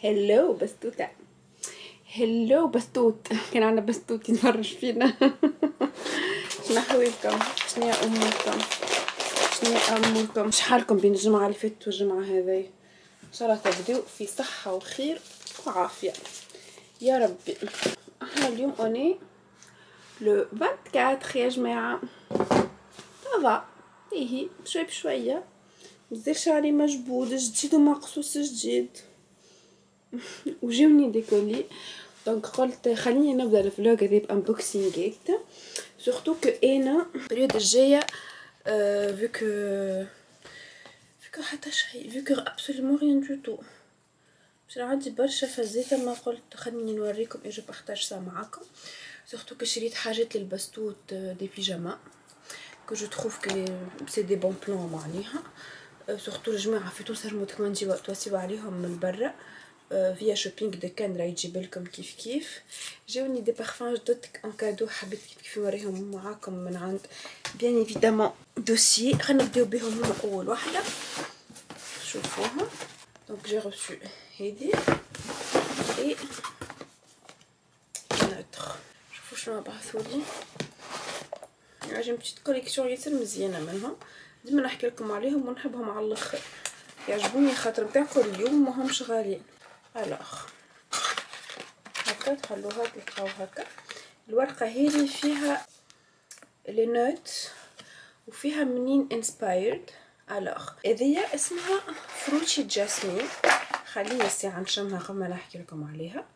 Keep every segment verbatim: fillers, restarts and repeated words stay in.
هلو بستوتة. هلو بستوت. كان عندنا بستوت يتفرج فينا. شنو حوالكم؟ شنو اموركم؟ شنو اموركم؟ شحالكم بين الجمعه اللي فاتت والجمعه هذه؟ ان شاء الله تبداو في صحه وخير وعافيه يا ربي. احنا اليوم اوني لو أربعة وعشرين يا جماعه. طبعا ايه شوي بشويه مازال شعري مجبود جديد ومقصوص جديد. وجاوني ديكولي دونك قلت خليني نبدا الفلوق هذا بانبوكسينغ هكا سورتو كو انا البريود الجايه فيو كو فيو كو حتى شيء فيو كو ابسولومون ريان دو تو باش عندي برشا فازات ما قلت خليني نوريكم اجي بارطاج سا معاكم سورتو كو شريت حاجات للبستوت دي بيجاما كو جو تروف كو سي دي بون بلان معناها سورتو الجماعه في تونس راهم كمان نجيو تواسيو عليهم من برا فيا شوبينغ دو كان راه يجيب لكم كيف كيف. جاوني دي بارفان جدد ان كادو حبيت كيف كيف نوريهم معاكم من عند بيان ايفيدامون دوسي. خلينا نبداو بهم هما اول وحده شوفوها. دونك جي ريسو هذه اي نوتر شوفوا شنو بعثولي. عجبني بتيت كوليكسيون ياسر مزيانه منهم ديما نحكي لكم عليهم ونحبهم على الاخر يعجبوني خاطر نتاعكم اليوم ماهمش غاليين. الوغ هكا تخلوها تلقاو هكا. الورقه هذه فيها لي نوت وفيها منين انسبايرد. الوغ هذيا اسمها فروتشي جاسمين. خليني الساعه نشمها قبل ما نحكي لكم عليها.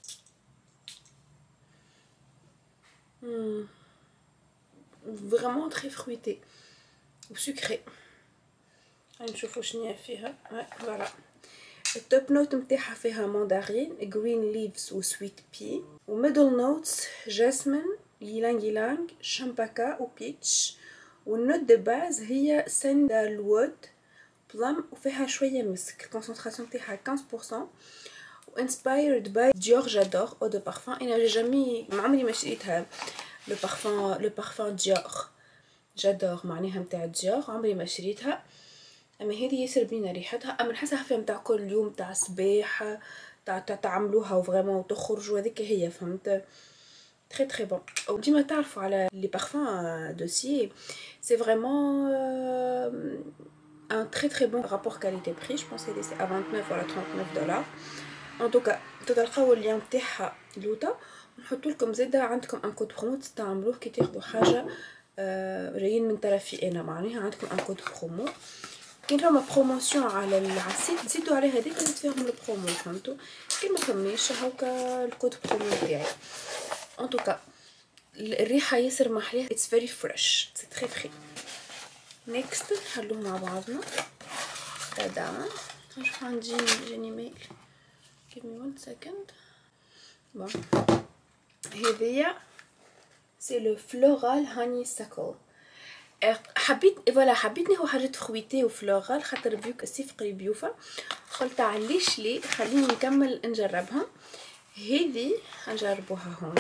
امم فريمون تري فرويتي وسكري. نشوفوا شنو فيها. فوالا التوب نوت نتاعها فيها ماندارين جرين ليفز وسويت بي وميدل نوتس جاسمين يلانج يلانج شامباكا وبيتش. والنوت دو باز هي ساندال وود بلام وفيها شويه مسك. الكونسنتراسيون تاعها خمسة بالمية وانسبايرد باي ديور جادور او دو بارفان. انا جامي ما عمري ما شريتها لو بارفان لو بارفان ديور جادور معناها نتاع ديور عمري ما شريتها. اما هذه ياسر بينا ريحتها. اما نحسها فيها نتاع كل يوم تاع صباح تاع تعملوها وفريمون تخرجوا هذيك هي فهمت تري تري بون. وديما تعرفوا على لي بارفان دوسي سي فريمون ان تري تري بون رابور كاليتي بري. جو بونس هذه سي ا تسعة وعشرين ولا ثلاثة وثلاثين دولار. ان توكا تلقاو اللين تاعها لوطا ونحط لكم زاده عندكم ان كود برومو تستعملوه كي تاخذوا حاجه جايين من طرفي انا معناها عندكم ان كود برومو. كاين فما بروموسيون على السيت تزيدوا على هذيك تفهموا البرومو فهمتوا. كيما فماش هاكا الكود برومو تاعي. ان توكا الريحه ياسر محليه اتس فيري فريش سي تري فري. نيكست نحلوه مع بعضنا. تادا نشوف عندي جاني ميل give me one second. بون هذيا سي لو فلورال هاني ساكل. حبيت فوالا حبيت ناخذ حاجات فرويتي وفلورال خاطر فيو الصيف قريب يوفى قلت علاش لي خليني نكمل نجربها. هذه نجربوها هون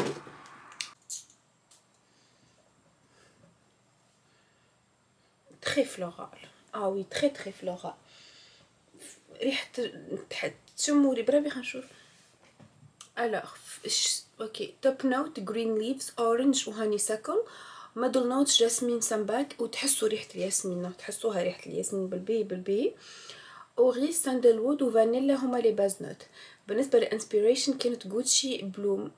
تري فلورال. اه وي تري تري فلورال ريحه تشموا لي بربي خنشوف. الوغ اوكي توب نوت جرين ليفز اورنج وهاني ساكل ميدل نوت جاسمين سامباك وتحسوا ريحه الياسمين تحسوها ريحه الياسمين بالبي بالبي. اوريس ساندل وود وفانيلا هما لي باز نوت. بالنسبه للانسبيريشن كانت غوتشي بلوم.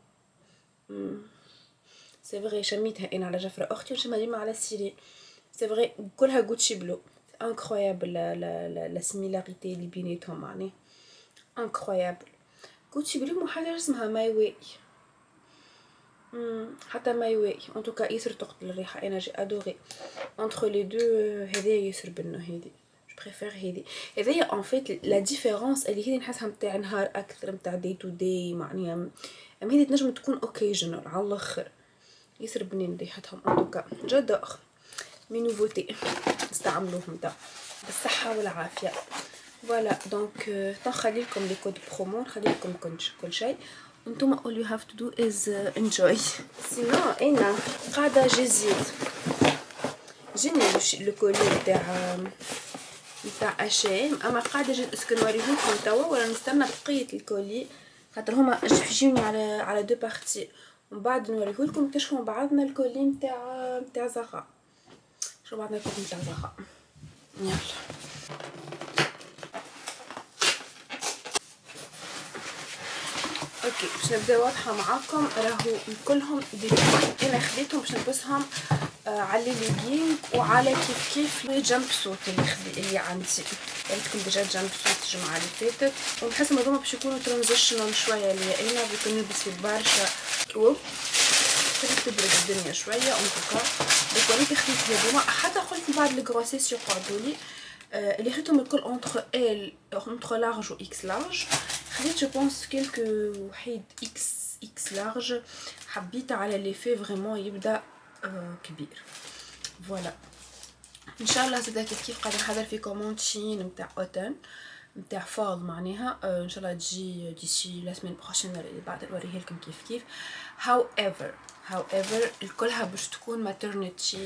سي فغي شميتها انا على جفره اختي وشمها ديما على سيرين سي فغي كلها غوتشي بلو انكرويابل. لا لا لا سيميلاريتي اللي بيناتهم معناها انكرويابل. غوتشي بلو حاجه اسمها ماي واي حتى ماي واي ان توكا ياسر تقتل الريحه. انا جي ادوري انتر لي دو. هذايا ياسر بنو هذه جو بريفير هذه. هذايا ان فيت لا ديفيرونس اللي هذه نحسها نتاع نهار اكثر نتاع دي تو دي معناها. اما هذه تنجم تكون اوكيجنال على الاخر ياسر بنين ريحتهم. ان توكا جادور مي نوفوتي نستعملوهم دا بالصحه والعافيه. فوالا دونك نخلي لكم لي كود برومو نخلي لكم كل شيء انتم all you have to do is uh, enjoy. سينو انا قاعده جزيت جيني لو كولي تاع نتاع اشام، اما قاعده جد اسكو نوريهولكم توا ولا نستنى بقيه الكولي خاطر هما يجوني على على دو بارتي ومن بعد نوريهولكم نكتشفوا بعضنا الكولي نتاع نتاع زغا. شو بعضنا الكولي نتاع زغا. يلا اوكي باش نبدا واضحه معاكم. راهو كلهم دي انا خديتهم باش نلبسهم آه على ليغينغ وعلى كيف كيف لي جامب سوت اللي خدي اللي عندي قلتلكم ديجا جامب سوت الجمعه اللي فاتت ونحس هذوما باش يكونوا ترانزيشنال شويه ليا انا بكون نلبس في برشا كروب تبرد الدنيا شويه اون توكا. دونك وليت خديت هذوما حتى قلت بعد الكروسيس يقعدوا لي آه اللي خديتهم الكل اونتر ال اونتر لارج و اكس لارج. خديت جو بونس كيلكو وحيد اكس اكس لارج حبيت على لي في فريمون يبدا آه كبير. فوالا ان شاء الله زادا كيف كيف قاعده نحضر في كوموند شين نتاع اوتن نتاع فاض معناها آه ان شاء الله تجي ديسي لا سيمين بروشين اللي بعد نوريها لكم كيف كيف. هاو ايفر هاو ايفر الكلها باش تكون ماترنيتي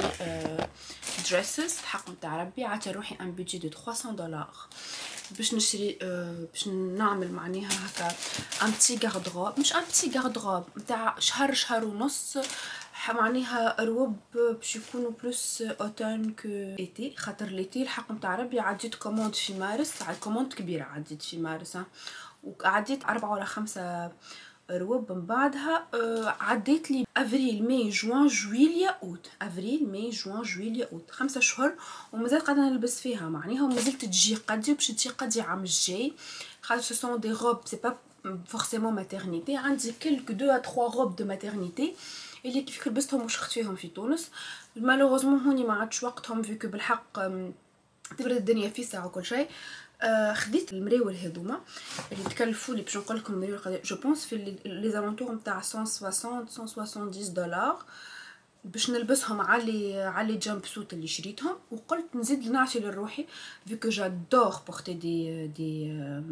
دريسز حق نتاع ربي. عطي روحي ان بيجي دو ثلاثمية دولار باش نشري أه باش نعمل معناها هكا ان بتي غاردروب مش ان بتي غاردروب نتاع شهر شهر ونص معناها روب باش يكونوا بلوس اوتون كو ايتي خاطر ليتي الحق نتاع ربي عديت كوموند في مارس على كوموند كبيره عديت في مارس وعديت أربعة ولا خمسة روب من بعدها آه عديت لي افريل ماي جوان جويليا اوت افريل ماي جوان جويليا اوت خمسة شهور ومازال قاعده نلبس فيها معناها ومازلت تجي قدي باش تجي قدي عام الجاي خاطر سو سون دي روب سي با فورسيمون ماتيرنيتي عندي كلك دو ا تخوا روب دو ماتيرنيتي اللي كيف لبستهم وشخت فيهم في تونس مالوغوزمون هوني ما عادش وقتهم فيكو بالحق تبرد الدنيا في ساعه وكل شيء. آه خديت المراول هذوما اللي تكلفوا لي باش نقول لكم المراول قد جو بونس في لي زالونتور نتاع مية وستين مية وسبعين دولار باش نلبسهم على على جامب سوت اللي شريتهم وقلت نزيد نعطي لروحي فيكو جادور بورتي دي دي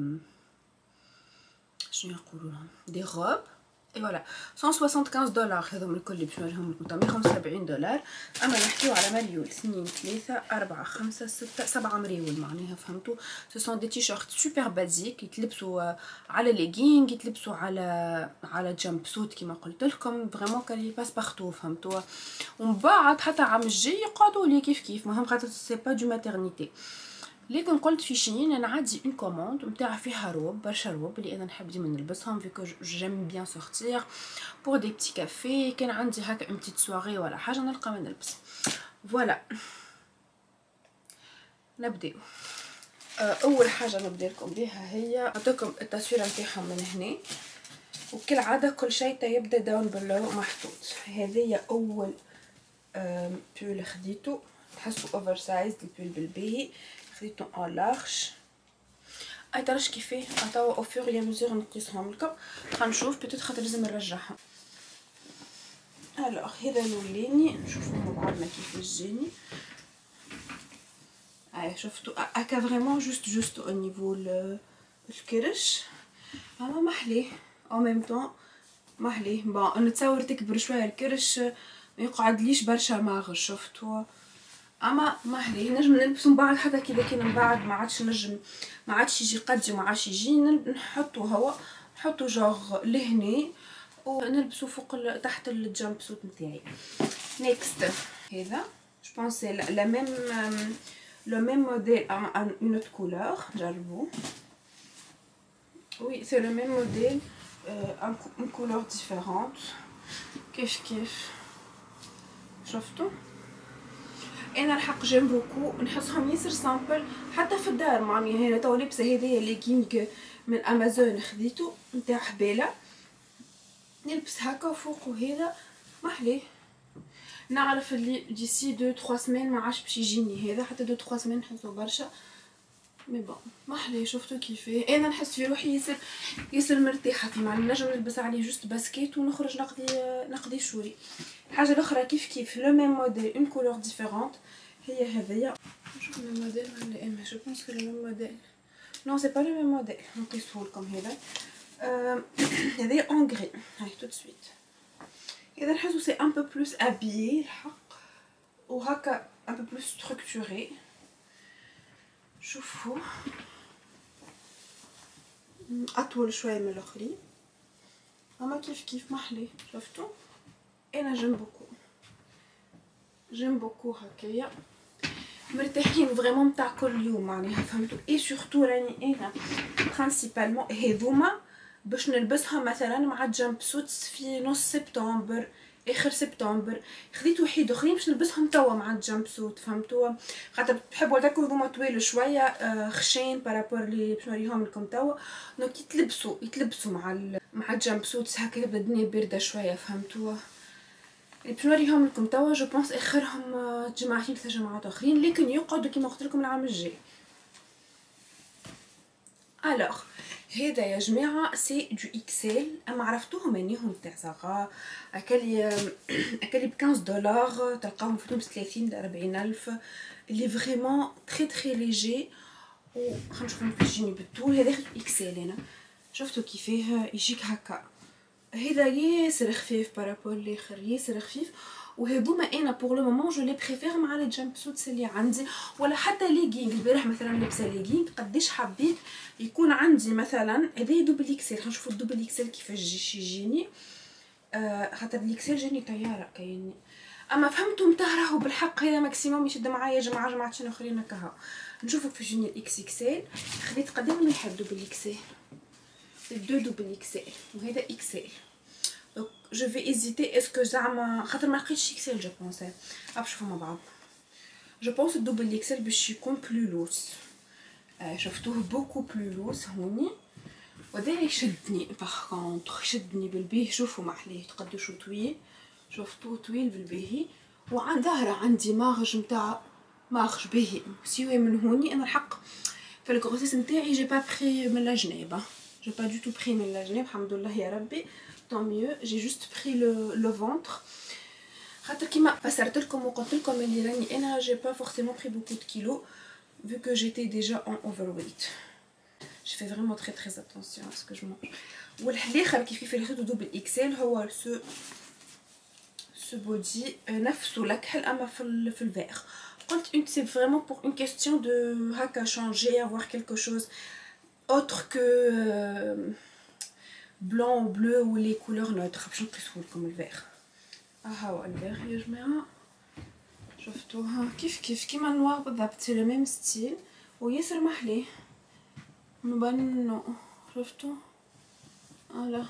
شنو يقولوا لهم دي روب اي فوالا مية وخمسة وخمسين دولار هذوما الكل باش نوريهم لكم مية وخمسة وسبعين دولار. اما نحكيو على مريول اثنين ثلاثة أربعة خمسة ستة سبعة مريول معناها فهمتوا سو سون دي تيشيرت سوبر بازيك يتلبسوا على ليغينغ يتلبسوا على على جامب سوت كيما قلت لكم فريمون كان باس بارتو فهمتوا ومن بعد حتى عام الجاي يقعدوا لي كيف كيف مهم خاطر سي با دو ماتيرنيتي. لكن قلت في شين انا عندي اون كوموند نتاع فيها روب برشا روب اللي انا نحب ديما نلبسهم فيكو جيم بيان سورتير بور دي بتي كافي كان عندي هكا اون بتيت سواري ولا حاجه نلقى ما نلبس. فوالا نبداو. اول حاجه نبدا لكم بها هي نعطيكم التصويره نتاعهم من هنا وكالعاده كل شيء يبدا داون باللو محطوط. هذه اول بول خديته تحسوا اوفر سايز البول بالباهي خديتو ان لارج اي تراش كيفاه توا او فور يا مزور نقيسهم لكم غنشوف بيتيت خاطر لازم نرجعهم. الوغ هذا الاولاني نشوفو مع بعضنا كيفاش جاني. اي شفتو هكا فريمون جوست جوست او نيفو الكرش اما محليه او ميم طون محليه بون نتصور تكبر شويه الكرش ما يقعدليش برشا ماغر شفتو اما محليه نجم نلبسو من بعد حتى كي كان من بعد ما عادش نجم ما عادش يجي قدي وما عادش يجي نحطو هوا نحطو جوغ لهنا ونلبسو فوق تحت الجامب سوت نتاعي. نيكست هذا جو بونس سي لا ميم لو ميم موديل ان اون اوت كولور جربوه. وي سي لو ميم موديل ان كولور ديفيرونت كيف كيف شفتو. انا الحق جيم بوكو نحسهم ياسر سامبل حتى في الدار مامي هنا تو لابسه هذايا ليغينغ من امازون خديتو نتاع حباله نلبس هكا فوق وهذا محليه. نعرف اللي ديسي دو تخوا سمان ما عادش باش يجيني هذا حتى دو تخوا سمان نحسو برشا مي بون محليه. شفتو كيفاه انا نحس في روحي ياسر ياسر مرتاحه في معنى نجم نلبس عليه جوست باسكيت ونخرج نقضي نقضي شوري. الحاجه الاخرى كيف كيف لو ميم موديل اون كولور ديفيرونت هي هذيا نشوف لو موديل ولا اما جو بونس كو لو ميم موديل نو سي با لو ميم موديل نقيسه لكم هذا هذايا اون غري هاي تو سويت. اذا نحسو سي ان بو بلوس ابيي الحق وهكا ان بو بلوس ستركتوري شوفوا اطول شويه من الاخرين اما كيف كيف محلي. شفتوا انا جيم بوكو جيم بوكو هكايا مرتاحين فريمون تاع كل يوم معناها فهمتوا. اي سورتو راني انا برينسيبالمون هذوما باش نلبسها مثلا مع جامب سوتس في نص سبتمبر اخر سبتمبر. خديت وحيد اخرين باش نلبسهم توا مع الجامب سوت فهمتوا، خاطر تحبوا تاكلوا هذوما طويل شويه آه خشين بارابور لي باش نوريهم لكم توا. دونك يتلبسوا يتلبسوا مع ال... مع الجامب سوتس هكا تبدا الدنيا بارده شويه فهمتوا. اللي باش نوريهم لكم توا جو بونس اخرهم جماعتين ثلاث جماعات اخرين لكن يقعدوا كيما قلت لكم العام الجاي. الوغ هذا يا جماعه سي دو اكسل اما عرفتوهم انهم تاع صغار اكلي اكلي ب خمسطاش دولار تلقاهم في تونس ثلاثين ل أربعين الف اللي فريمون تري تري ليجي. و خلينا نشوفهم في يجيني بالطول. هذا اكسل انا شفتوا كيفاه يجيك هكا هذا ياسر خفيف بارابول لاخر ياسر خفيف. وهذوما انا بور لو مومون جو لي بريفير مع لي جامب سوتس اللي عندي ولا حتى ليغينغ. البارح مثلا لابسه ليغينغ قديش حبيت يكون عندي مثلا هذا دوبل اكسل. خلينا نشوفوا الدوبل اكسل كيفاش يجي يجيني آه خاطر الاكسل جاني طياره كايني. اما فهمتوا نتا راهو بالحق هذا ماكسيموم يشد معايا جماعه جماعتين اخرين هكا. نشوفوا كيفاش يجيني الاكس اكسل. خديت قدام من حد دوبل اكسل دو دوبل اكسل وهذا اكسل. دونك جو في ايزيتي اسكو زعما خاطر ما لقيتش اكسل جو بونس راح نشوفوا مع بعض. جو بونس الدوبل اكسل باش يكون بلو لوس. آه شفتوه بوكو بلو لوس هوني وهذا يشدني باغ كونطخ يشدني بالبيه. شوفوا محليه تقدوشو طويل شفتوه طويل بالباهي وعن ظهره عندي مارج نتاع مارج باهي سيوي من هوني. انا الحق في الكروسيس نتاعي جي با بري من الجناب j'ai pas du tout pris من الجناب الحمد لله يا ربي tant mieux. j'ai juste pris le le ventre خاطر كيما فسرت لكم وقلت لكم اللي راني انا j'ai pas forcément pris beaucoup de kilos vu que j'étais déjà en overweight. je fais vraiment très très attention à ce que je mange. والاخر كيف كيف اللي خدو دوبل اكسل هو سو سو بودي نفسه لكحل اما في في الفيغ. قلت une c'est vraiment pour une question de هكا changer avoir quelque chose autre que euh, blanc ou bleu ou les couleurs neutres باش نقيسه لكم الفيغ. ها هو الفيغ يا جماعه شفتوها كيف كيف كيما النوار بالضبط سي لو ميم ستيل وياسر محليه مبنو شفتوا فوالا.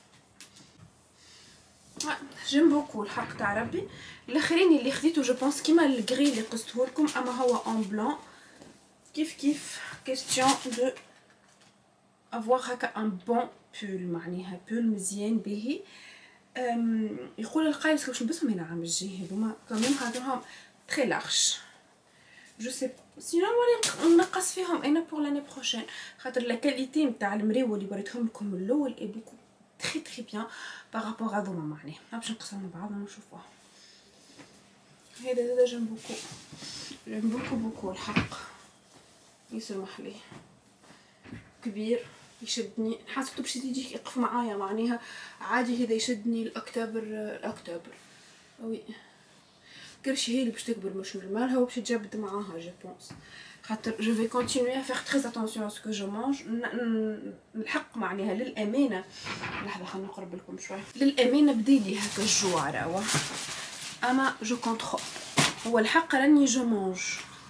جيم بوكو الحق تاع ربي. الاخرين اللي خديته جو بونس كيما الكري اللي قصته لكم اما هو اون بلان كيف كيف كيستيون دو افوار هكا ان بون بول معناها بول مزيان باهي. يقول القايل باش نلبسهم هنا عام الجاي هذوما كمان خاطرهم تري لارج جو سي سينو نولي نقص فيهم انا بور لاني بروشين خاطر لا كاليتي نتاع المريو اللي وريتهم لكم الاول اي بوكو تري تري بيان بارابور هذوما معناها. باش نقصهم مع بعض ونشوفوها. هذا هذا جيم بوكو جيم بوكو بوكو الحق ياسر محليه كبير يشدني. حاسبته باش يجي يقف معايا معناها عادي هذا يشدني الاكتوبر الاكتوبر وي كرشي هي اللي باش تكبر مش نورمال هو باش تجبد معاها جو بونس خاطر جو في كونتينيو ا فيغ تري اتونسيون ا سكو جو مانج. الحق معناها للامانه لحظه خلينا نقرب لكم شويه للامانه بديلي هكا الجوع راهو اما جو كونترول هو الحق راني جو مانج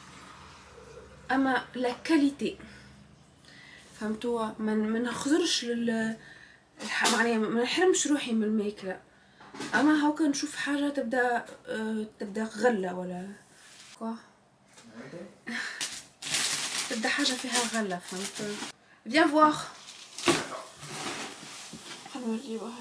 اما لا كاليتي فهمتوا من ما نخزرش لل معناها ما نحرمش روحي من الماكله. اما هاكا نشوف حاجه تبدا أه تبدا غله ولا كوا تبدا حاجه فيها غله فهمت. فيان فوار خلينا نوريوها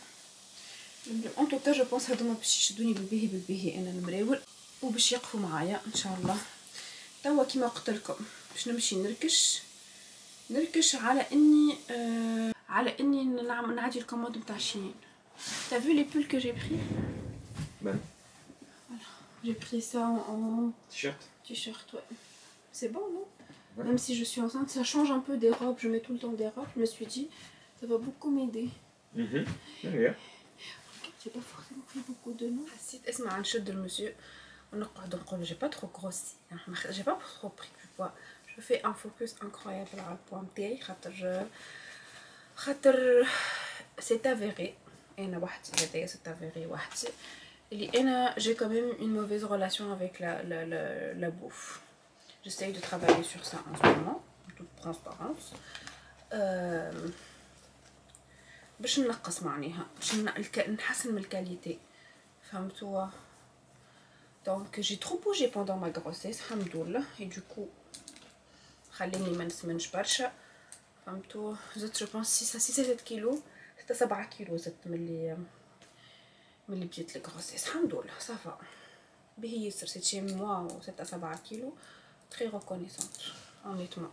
ان توكا جو بونس هادوما باش يشدوني بالباهي بالباهي انا المراول وباش يقفوا معايا ان شاء الله. توا كيما قلت لكم باش نمشي نركش نركش على اني آه على اني نعمل نعدي الكوموند نتاع شين. T'as vu les pulls que j'ai pris? Ben. Voilà, j'ai pris ça en, en t-shirt. T-shirt, ouais. C'est bon, non? Ouais. Même si je suis enceinte, ça change un peu des robes. Je mets tout le temps des robes. Je me suis dit, ça va beaucoup m'aider. Mhm. Yeah. J'ai pas forcément pris beaucoup de noms. حسيت اسمع نشد المسيو ونقعد نقول j'ai pas trop grossi. J'ai pas trop pris du poids. Je جو في ان فوكس انكرويابل على البوا نتاعي خاطر خاطر سي افيري انا وحدي هذايا سي افيري وحدي اللي انا j'ai quand même une mauvaise relation avec la la la, la bouffe. J'essaye de travailler sur ça en ce moment en toute transparence. euh... باش ننقص معناها باش نحسن من الكاليتي فهمتوا. دونك جي ترو بوجي بوندون ما غروسيس الحمد لله اي دوكو خليني ما نسمنش برشا فهمتوا. زدت جو بونس ستة ستة كيلو ستة سبعة كيلو زدت ملي ملي بديت الغروسيس الحمد لله صافا باهي ياسر. سيت شي موا و ستة سبعة كيلو تري ريكونيسونت اونيتمون.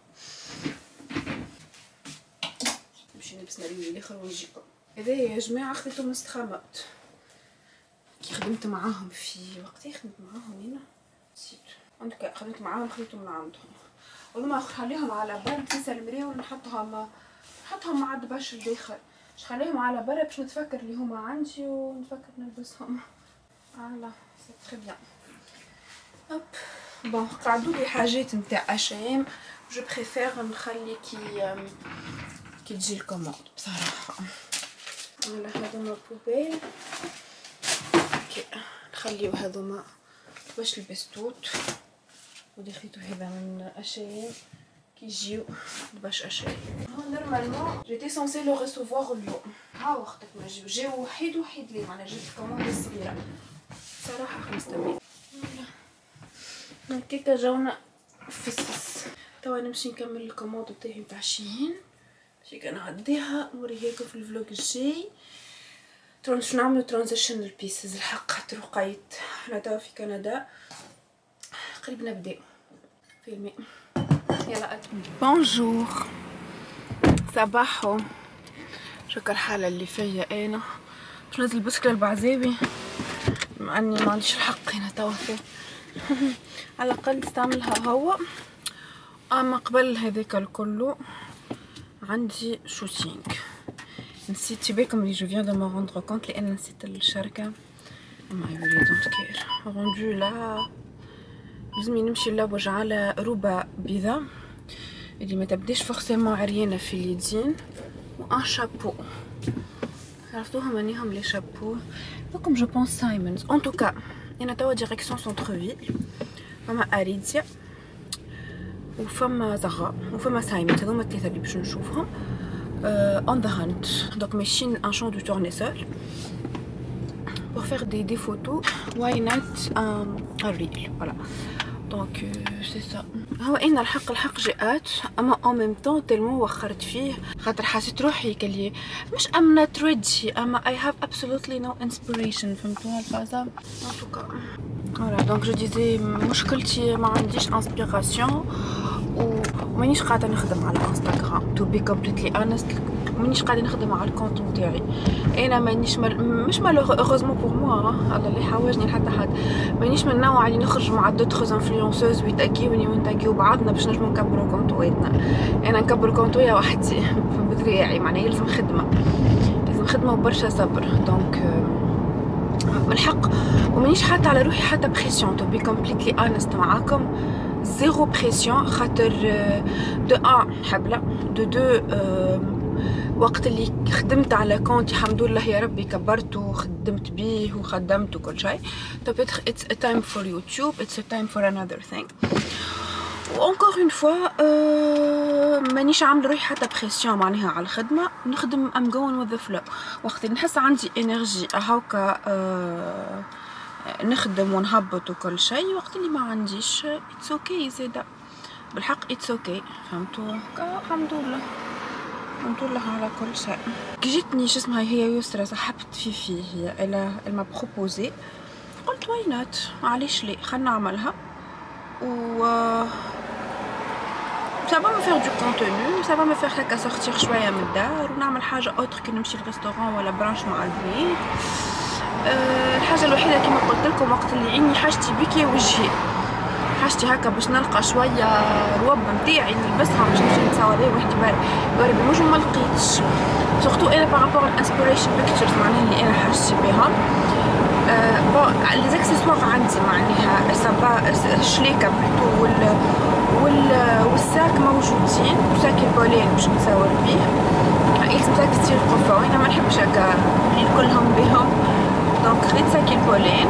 نمشي نلبس ناريوي الاخر ونجيكم. هذايا يا جماعه خديتو من استخامات كي خدمت معاهم في وقتي خدمت معاهم هنا نسيت عندك خدمت معاهم خديتو من عندهم وما نخليهم على برا نتنسى المرايه ونحطهم نحطهم مع الدبش الداخل باش نخليهم على برا باش نتفكر اللي هما عندي ونتفكر نلبسهم. فوالا سي تري بيان. هوب بون قعدوا لي حاجات نتاع اشام جو بريفير نخلي كي كي تجي الكوموند بصراحه. فوالا هذوما بوبيل اوكي نخليو هذوما باش البستوت ودي خيتو هذا من اشام كي يجيو باش اشام. نورمالمون جيتي سونسي لو ريسيفوار اليوم ها وقتك ما جيو جاو وحيد وحيد لي معناها جات الكوموند الصغيره صراحه خمسة مية. هكاكا جاونا فسس. توا نمشي نكمل الكوموند تاعي نتاع شين شي كنغديها نوريها لكم في الفلوق الجاي. ترانش نعملو ترانزيشنال بيسز الحق خاطر وقيت حنا توا في كندا قريب نبداو فيلمي. يلا بونجور صباحو. شكرا الحالة اللي فيا انا باش ننزل البسكلة البعزاوي مع اني ما عنديش الحق هنا توا فيه على الاقل استعملها هو. اما قبل هذاك الكل عندي شوتينغ نسيت تباكم اللي جو فيان دو مو روندر كونت لان نسيت الشركه. ما يولي دونت كير روندو لا لازمني نمشي نلوج على روبه بيضاء اللي ما تبداش فورسيمون عريانه في اليدين وان شابو عرفتوهم انيهم لي شابو لكم جو بونس سايمونز. ان توكا انا توا ديريكسيون سونتر فيل فما اريديا وفما زغا وفما سايمونز هذوما الثلاثه اللي باش نشوفهم on the hunt. Donc machine un champ de tournesol pour faire des, des photos. Why not un, un reel. Voilà. Donc euh, c'est ça. هو انا الحق الحق جاءت اما en même temps تلمو وخرت فيه خاطر حسيت روحي كلي مش I'm not ready اما I have absolutely no inspiration. فهمتوها الفازة en tout cas. Voilà donc je disais مشكلتي ما عنديش inspiration ومانيش قاعده نخدم على انستغرام تو بي كومبليتلي اونست. مانيش قاعده نخدم على الكونت نتاعي انا مانيش مل... مش مالوغوزمون بور موا الله اللي حاوجني لحتى حد مانيش من النوع اللي نخرج مع دوطخ انفلونسوز ويتاكيوني ونتاكيو بعضنا باش نجمو نكبرو كونتواتنا. انا نكبر كونتويا وحدي بدراعي معناها لازم خدمه لازم خدمه وبرشا صبر. دونك بالحق ومانيش حاطه على روحي حتى بريسيون تو بي كومبليتلي اونست معاكم. زيرو بريسيون خاطر دو ان حبله دو دو وقت اللي خدمت على كونتي الحمد لله يا ربي كبرته وخدمت بيه وخدمت وكل شيء. peut-être it's a time for YouTube it's a time for another thing. وانكور اون فوا مانيش عامله روحي حتى بريسيون معناها على الخدمه نخدم ام جوين وذ فلو. وقت اللي نحس عندي انرجي هاكا أه نخدم ونهبط وكل شيء. وقت اللي ما عنديش اتس اوكي زاده بالحق اتس اوكي. فهمتوا الحمد لله الحمد لله على كل شيء. كي جيتني شو اسمها هي يسرا سحبت في فيه هي الا ما بروبوزي قلت واي نوت معليش ليه خلينا نعملها و ça va me faire du contenu ça va me faire هكا sortir شويه من الدار ونعمل حاجه اوتر كي نمشي للريستورون ولا برانش مع البيت. أه الحاجه الوحيده كما قلت لكم وقت اللي عيني حاجتي بكي وجهي حاجتي هكا باش نلقى شويه روب نتاعي نلبسها باش نمشي نتصور بيه وحدي باري باري بنجم ما لقيتش سورتو انا بارابور الانسبيريشن بيكتشرز معناها اللي انا حاجتي بهم. أه بون لي زاكسيسوار عندي معناها صبا الشليكه بلوتو وال وال والساك موجودين، وساك البولين باش نتصور بيه. يلزم ساك ستيل قفا، انا ما نحبش هكا كلهم بهم، دونك خديت ساك البولين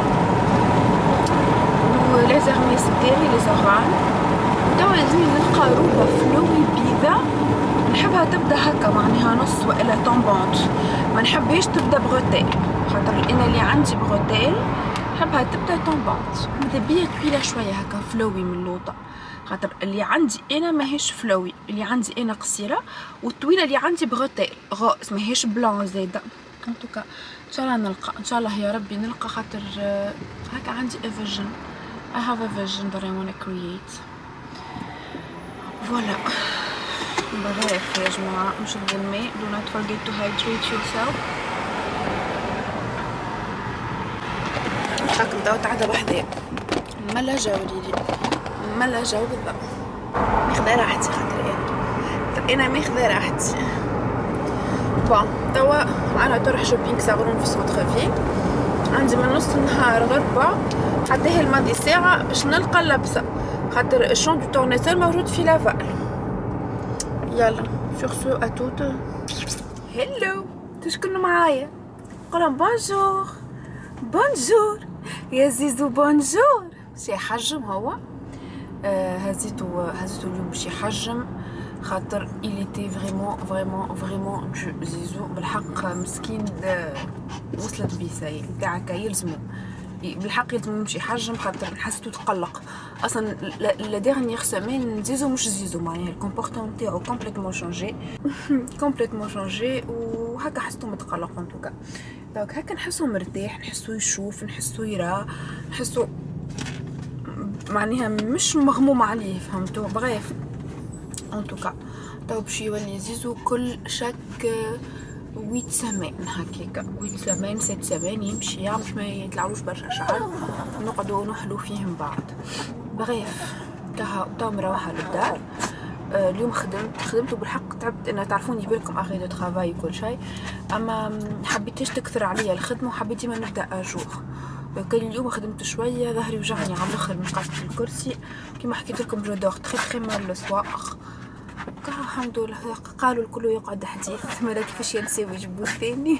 ولي زيرميس ديالي لي زغان. توا لازمني نلقى روبه فلوي بيضا نحبها تبدا هكا معناها نص والا طومبونت، ما نحبهاش تبدا بغوتيل، خاطر انا اللي عندي بغوتيل نحبها تبدا طومبونت، ماذا بيا طويله شويه هكا فلوي من اللوطه، خاطر اللي عندي انا ماهيش فلوي، اللي عندي انا قصيره، والطويله اللي عندي بغوتيل غوز ماهيش بلون زاده. ان توكا ان شاء الله نلقى، ان شاء الله يا ربي نلقى، خاطر هكا عندي a vision. I have a vision that I want to create. فوالا بغيف يا جماعه، مش تظلمي. do not forget to hydrate yourself. هاكم داو تعدى بحذايا ملا جاو ليلي ملا جاو بالضبط، ماخذه راحتي خاطر انا انا ماخذه راحتي. بون توا انا تروح شوبينغ صغرون في سوق خفيف، عندي من نص النهار غربه حتى هي الماضي ساعه باش نلقى اللبسه، خاطر الشون دو تورنيسور موجود في لافال. يلا سور سو اتوت. هلو تشكروا معايا، قولهم بونجور بونجور يا زيزو بونجور. باش يحجم هو، آه هزيتو هزيتو اليوم باش يحجم، خاطر il était vraiment vraiment vraiment du زيزو بالحق مسكين. وصلت بيه ساي تاعك يلزمو بالحق يلزم يمشي يحجم، خاطر حسيتو تقلق اصلا لا ديرنيير سيمين. زيزو مش زيزو معناها الكومبورتمون تاعو كومبليتمون شونجي كومبليتمون شونجي، وهكا حسيتو متقلق. ان توكا دونك هكا نحسو مرتاح، نحسو يشوف، نحسو يرى، نحسو معناها مش مغموم عليه، فهمتو بغيف. ان توكا تو باش يولي زيزو كل شك ويت سمان هكاكا، ويت سمان ست سمان يمشي يعمل باش ما يطلعلوش برشا شعر، نقعدو نحلو فيهم بعض بغيف. كها تو مروحه للدار. آه اليوم خدمت خدمت بالحق تعبت، انا تعرفوني بالكم اخي دو طرافاي وكل شيء، اما حبيتش تكثر عليا الخدمه وحبيت ديما نبدا اجور. كان اليوم خدمت شويه، ظهري وجعني على الاخر من قعدة الكرسي كيما حكيت لكم. جو دور تري تري مال لو سوار، الحمد لله. قالوا الكل يقعد حديث، مالا كيفاش ينساو يجيبوا ثاني.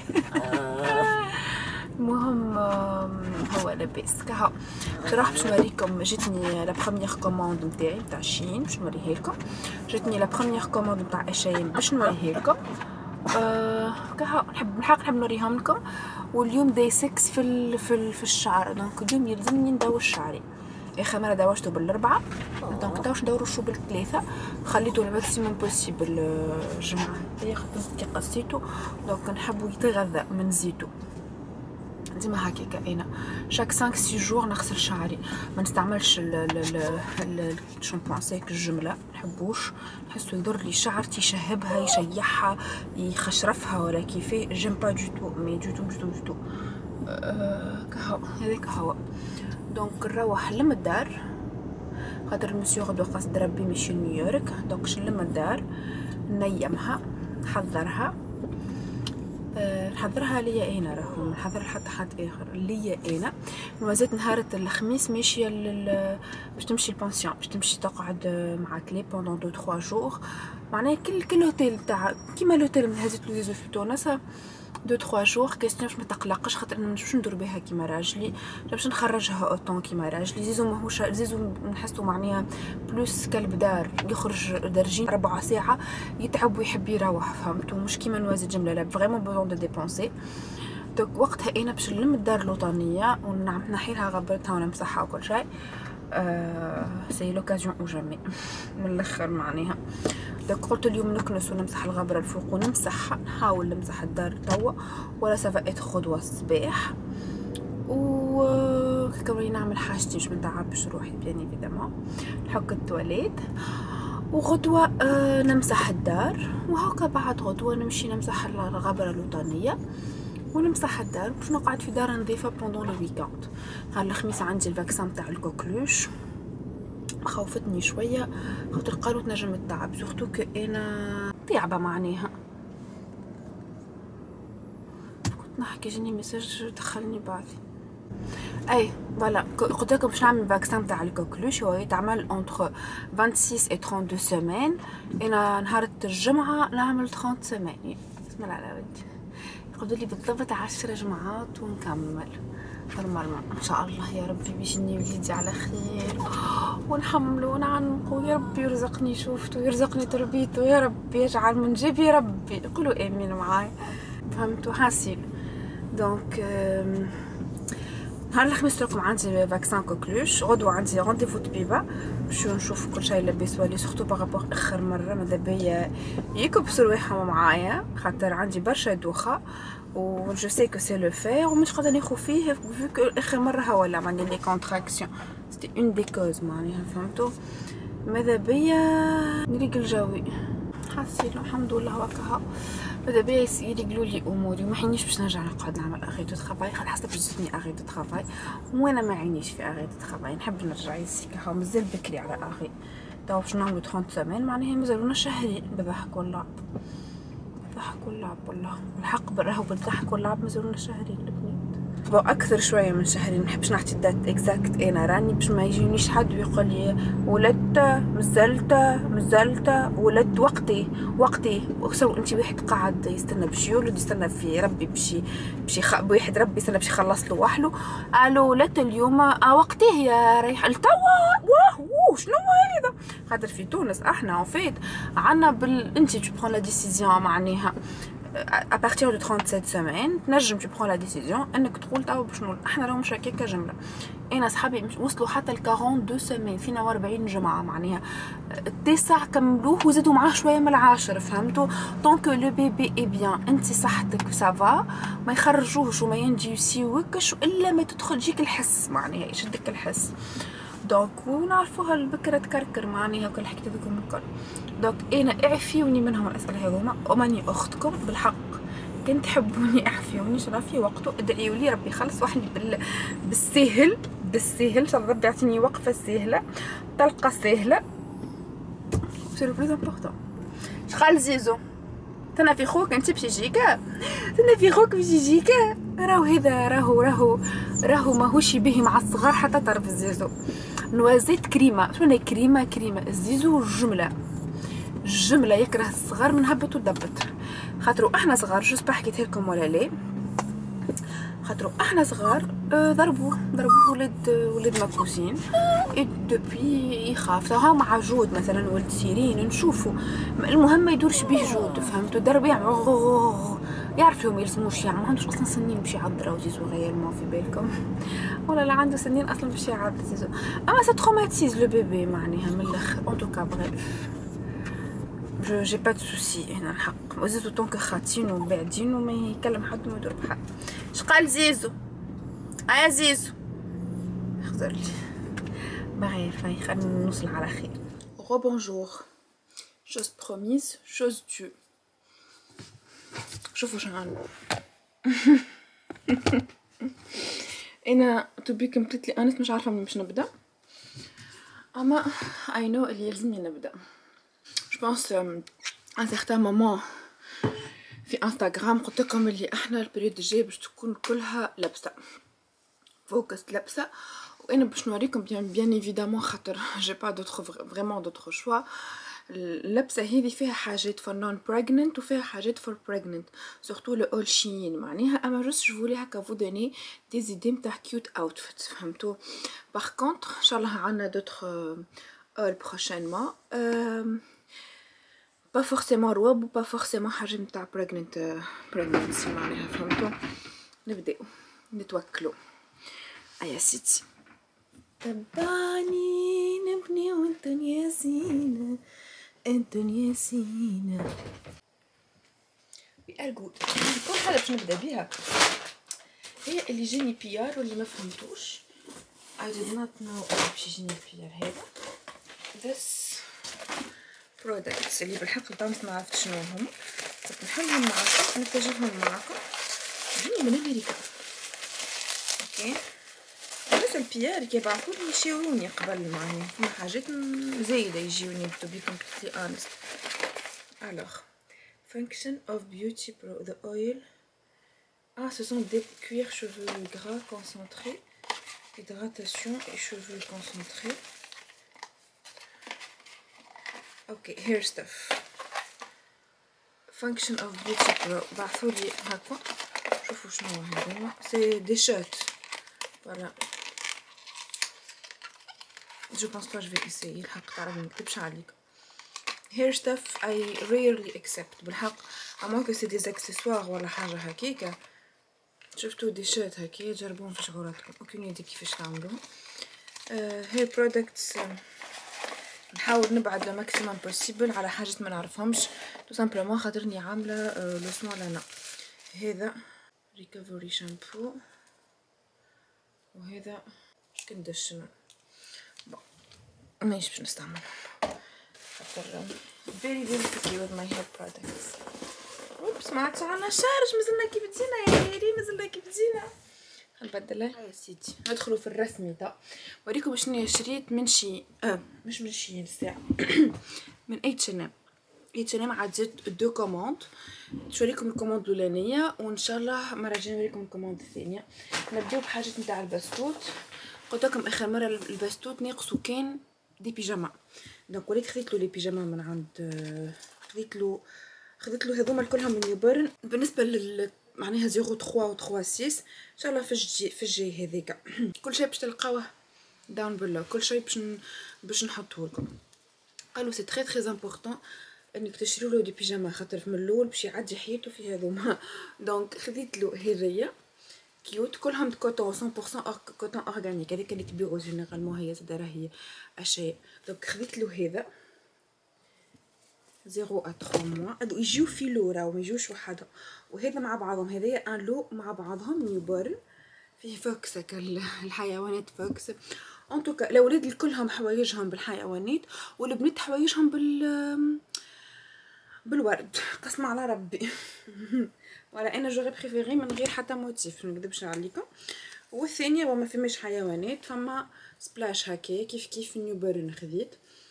المهم هو لاباس كها. بصراحه باش نوريكم، جاتني لا بروميير كوموند نتاعي نتاع شين باش نوريها لكم. جاتني لا بروميير كوموند نتاع اشاين باش نوريها لكم. أه كها نحب الحق نحب نوريهم لكم. واليوم داي ستة في ال في, ال في الشعر، دونك اليوم يلزمني ندور شعري. اخر مره داوشته بالاربعه، دونك تاوش ندورو شو بالثلاثه، خليته الماكسيموم بوسيبل الجمعه هي خدمت كي قصيتو، دونك نحبو يتغذى من زيتو ديما هكاكا. انا شاك خمسة ستة جور نغسل شعري، ما نستعملش الشامبوان سيك الجمله، نحبوش، نحسو يضر لي شعرتي، يشهبها يشيحها يخشرفها ولا كيفاه. جيم با دو تو مي دو تو دو تو دو تو أه كهو هذاك هو. دونك نروح نلم الدار، خاطر المسيو غدوه قصد ربي ماشي نيويورك، دونك نلم الدار نيمها نحضرها. أه نحضرها ليا انا، راهو نحضر حتى حد اخر ليا انا. مازالت نهار الخميس ماشيه لل باش تمشي البانسيون، باش تمشي تقعد مع كلي بوندون دو تخوا جور، معناها كل كل هوتيل تاع كيما الهوتيل اللي هزت لي في تونس دو تخوا جور. كاستيون باش ما تقلقش، خاطر انا باش ندير بها كيما راجلي، باش نخرجها اوطون كيما راجلي. زيزو ماهوش زيزو نحسو معناها بلوس كلب دار، يخرج درجين ربع ساعه يتعب ويحب يروح، فهمتو مش كيما نوازي جمله، لا فريمون بوزون دو ديبونسي. دونك وقتها انا باش نلم الدار الوطنيه ونحي لها غبرتها ونمسحها وكل شيء. آه سي لوكازيون او جامي من الاخر معناها. دونك قلت اليوم نكنس ونمسح الغبره الفوق ونمسحها، نحاول نمسح الدار توا ولا سافا غدوه الصباح، و كوني نعمل حاجتي باش منتعبش روحي بيان ايفيدامون، نحك التواليت وغدوه آه نمسح الدار، وهكا بعد غدوه نمشي نمسح الغبره الوطنيه ونمسح الدار باش نقعد في دار نظيفه بوندون لو ويكاند. نهار الخميس عندي الفاكسان تاع الكوكلوش، خوفتني شويه خاطر قالوا تنجم التعب، سورتو كو انا تعبه معناها. نحكي جاني ميساج دخلني بعضي. اي فوالا قلت لكم باش نعمل فاكسان تاع الكوكلوش، هو يتعمل اونتر ستة وعشرين و ثلاثين وعشرين سيمين. انا نهار الجمعه نعمل ثلاثين سيمين. بسم الله على ودي. يقعدوا لي بالضبط عشر جمعات ونكمل نورمالمون ان شاء الله. يا ربي بيجيني وليدي على خير ونحملو ونعنقو، يا ربي يرزقني شوفته، يرزقني تربيته، يا ربي يجعل من جيبي، يا ربي قولوا امين معاي. فهمتوا حاسين؟ دونك نهار الخميس لكم عندي فاكسان كوكلوش، غدوه عندي رونديفو طبيبه باش نشوف كل شيء لاباس ولي سورتو بارابور اخر مره. ماذا بيا يكبسوا رواحهم معايا خاطر عندي برشا دوخه و جو سي كو سي لو فير ومش قادره ناخذ فيه فيو كو اخر مره هاولا معني لي كونتراكسيون سيتي اون دي كوز معناها. فهمتوا؟ ماذا بيا نريق الجوي حاسين الحمد لله وكها. ماذا بيا يريقلوا لي اموري وما حينيش باش نرجع نقعد نعمل اغي دو ترافاي خاطر حسب جاتني اغي دو ترافاي وانا ما عينيش في اغي دو ترافاي. نحب نرجع يسيك هاو مازال بكري على اغي تو باش نعملو ثلاثين سيمين معناها مازالونا شهرين بالضحك واللعب. بالضحك واللعب والله الحق بالرهو بالضحك واللعب مازالونا شهرين البنات بو اكثر شويه من شهرين. منحبش نعطي الدات اكزاكت انا راني باش ما يجينيش حد ويقول لي ولدت مازلت مازلت ولدت وقتي وقتي. وخسروا انت واحد قاعد يستنى باش يولد يستنى في ربي باش باش يخ... واحد ربي يستنى باش يخلص له وحده. الو ولدت اليوم اه وقتيه يا ريح توا واه شنو هذا خاطر في تونس احنا وفيت عندنا بال انت tu prends la décision معناها à partir de ثلاثة وثلاثين سيمين تنجم tu prends la décision انك تقول توا باش نولد. احنا راهو مش هكاكا جمله. انا صحابي مش وصلوا حتى ل اثنين وأربعين سيمين فينا أربعين جمعه معناها التاسع كملوه وزادوا معاه شويه من العاشر. فهمتوا؟ طونك لو بيبي اي بيان انت صحتك سافا ما يخرجوهش وما ينجيوسيوكش الا ما تدخل جيك الحس معناها يشدك الحس. دونك ونعرفوها البكرة تكركر معناها كل حكيت لكم الكل. دونك انا اعفيوني منهم الاسئله هذوما وماني اختكم بالحق كنت تحبوني اعفيوني شرفي وقته ادعيوا لي ربي يخلص وحدي بال... بالسهل بالسهل ان شاء الله ربي يعطيني وقفه سهله طلقه سهله. سي لو بلوز امبورطون. شقال زيزو تنا في خوك انت باش يجيك تنا في خوك باش يجيك راهو هذا راهو راهو راهو ماهوش به مع الصغار حتى طرف الزيزو. نوازيت كريمه شنو كريمه كريمه الزيزو جمله جمله يكره الصغار من هبط ودبت خاطرو احنا صغار جوست حكيت لكم ولا لا خاطرو احنا صغار ضربوه ضربوه ولد ولد مكوسين دوبي يخاف. ها مع جود مثلا ولد سيرين نشوفو المهم ما يدورش به جود. فهمتوا؟ ضرب يعمل يعرف لهم يلزموش يعني ما عندوش اصلا سنين باش يعض راهو زيزو غيالمون في بالكم ولا لا عنده سنين اصلا باش يعض زيزو. اما سا تروماتيز لو بيبي معناها من الاخر. ان توكا بريف جو جي با دو سوسي هنا الحق وزيزو طونك خاطين وبعدين وما يكلم حد وما يدور بحد. شقال زيزو ايا زيزو خزر لي بغير فاي خلينا نوصل على خير. غو بونجور شوز بروميز شوز دو. شوفوا شنو عندنا انا تو بي كومبليتلي انست مش عارفه منين باش نبدا اما اي نو اللي يلزمني نبدا. جو بونس ان سيغتان مومون في انستغرام قلت لكم اللي احنا البريود الجاي باش تكون كلها لابسه فوكس لابسه وانا باش نوريكم بيان بيان ايفيدامون خاطر جي با دوطخ فريمون دوطخ شوا. اللبسه هذه فيها حاجات فور نون بريغننت وفيها حاجات فور بريغننت سورتو لو اول شين معناها. اما جوست جو فولي هكا فو دوني دي زيدي نتاع كيوت اوتفيت. فهمتوا؟ باغ كونطخ ان شاء الله عندنا دوطخ اول بروشينمون با فورسيمون روب و با فورسيمون حاجه نتاع بريغننت بريغننسي معناها. فهمتوا؟ نبداو نتوكلوا ايا سيتي تبعني نبني وانتن يا زينة انتن يا زينة. وي ار جود. كل حاجه باش نبدا بيها هي اللي جاني بيار واللي ما فهمتوش I did not know باش يجيني بيار هذا this products اللي بالحق لطامت ما عرفت شنو هم كنت نحلهم معاكم نتجههم معاكم جوني من امريكا. اوكي بس البيار كيبعثولي يشاوروني قبل معناها فما حاجات زايده يجيوني to be completely honest. alors function of beauty pro the oil Ah, ce sont des cuirs cheveux gras concentrés, hydratation et cheveux concentrés. Ok, hair stuff. Function of Beauty Pro. بعثولي هكا. شوفوا شنو هذوما. C'est des shirts. Voilà. Je pense pas je vais essayer الحق تعرف منكتبش عليك. Hair stuff I rarely accept بالحق. À moins que c'est des accessoires ولا حاجة هكاكا. شفتوا دي شيرت هكا جربوهم في شعوراتكم. اوكي ندري كيفاش تعملوهم. هير برودكتس نحاول نبعد لماكسيمم بوسيبل على حاجات ما نعرفهمش تو سامبلومون خاطرني عامله لو سوان لانا. هذا ريكفري شامبو وهذا كونديشنر. بون مانيش باش نستعملهم خاطر فيري فيري picky with my hair products. اوبس ما عادش عنا شارج مازلنا كيف تجينا يا هيري مازلنا كيف تجينا. نبدلها يا سيدي. ندخلوا في الرسمي تا وريكم شنو شريت من شي اه مش من شي الساعه من اتش ان ام. اتش ان ام عديت دو كوموند. نوريكم الكوموند الاولانيه وان شاء الله مره جايه نوريكم الكوموند الثانيه. نبداو بحاجه نتاع البستوت. قلت لكم اخر مره البستوت ناقصو كان دي بيجاما دونك وليت خديت له لي بيجاما من عند خديت له خديت له هذوما كلهم من نيوبرن. بالنسبه لل معناها صفر ثلاثة و ثلاثة ستة ان شاء الله في الجي في الجاي هذيك كل شيء باش تلقاوه داون بلو. كل شيء باش باش نحطه لكم. قالوا سي تري تري امبورطون انك تشريو له دي بيجاما خاطر من الاول باش يعدي حياته في هذوما. دونك خديت له هذيا كيوت كلهم كوتون مية بالمية كوتون اورغانيك. هذيك اللي تبيعو جينيرالمون هي زاد راهي اشياء. دونك خديت له هذا صفر à ثلاثة موا هادو يجيو في لو راهو ما يجوش وحدهم. وهذا مع بعضهم هذايا ان لو مع بعضهم نيوبرن فيه فوكس الحيوانات فوكس. ان توكا الاولاد الكلهم حوايجهم بالحيوانات والبنات حوايجهم بال بالورد قسم على ربي. ولا انا جوغي بريفيري من غير حتى موتيف ما نكذبش عليكم. والثانيه وما فماش حيوانات فما سبلاش هكا كيف كيف نيوبرن خذيت.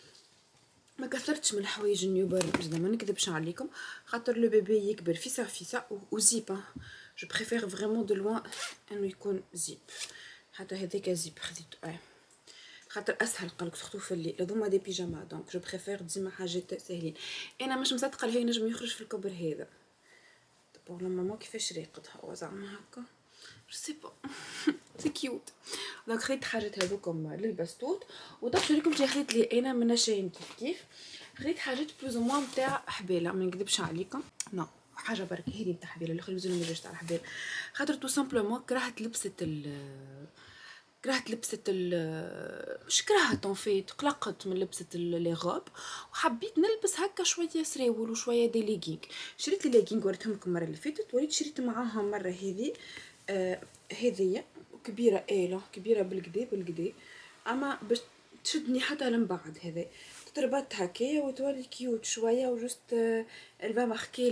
ما كثرتش من الحوايج النيوبرن زعما ما نكذبش عليكم خاطر لو بيبي يكبر فيسا فيسا وزيب. جو بريفير فريمون دو لوان انه يكون زيب. حتى هذيك زيب خديته اه خاطر اسهل قالك تخطو في الليل. هذوما دي بيجاما دونك جو بريفير ديما حاجات ساهلين. انا مش مصدقه هي نجم يخرج في الكبر هذا بور لو ماما كيفاش راقد هو زعما هكا جو سي با سي كيوت. دونك خديت حاجات هذوكم للبستوت. ودرت لكم شي خديت لي انا من شاين كيف كيف. خديت حاجات بلوز موان نتاع حبيله ما نكذبش عليكم. نو حاجه برك هذه نتاع حبيله الاخر مازال ما جاش تاع حبيله خاطر تو سامبلومون كرهت لبسه ال كرهت لبسه ال مش كرهت فيت قلقت من لبسه لي غوب وحبيت نلبس هكا شويه سراول وشويه دي ليغينغ. شريت لي ليغينغ وريتهم لكم المره اللي فاتت. وليت شريت معاهم مره هذه آه هذيا كبيره ايله كبيره بالكدا بالكدا اما باش تشدني حتى لمبعد. هذا تربط هكايا وتولي كيوت شويه وجست الفا ماركي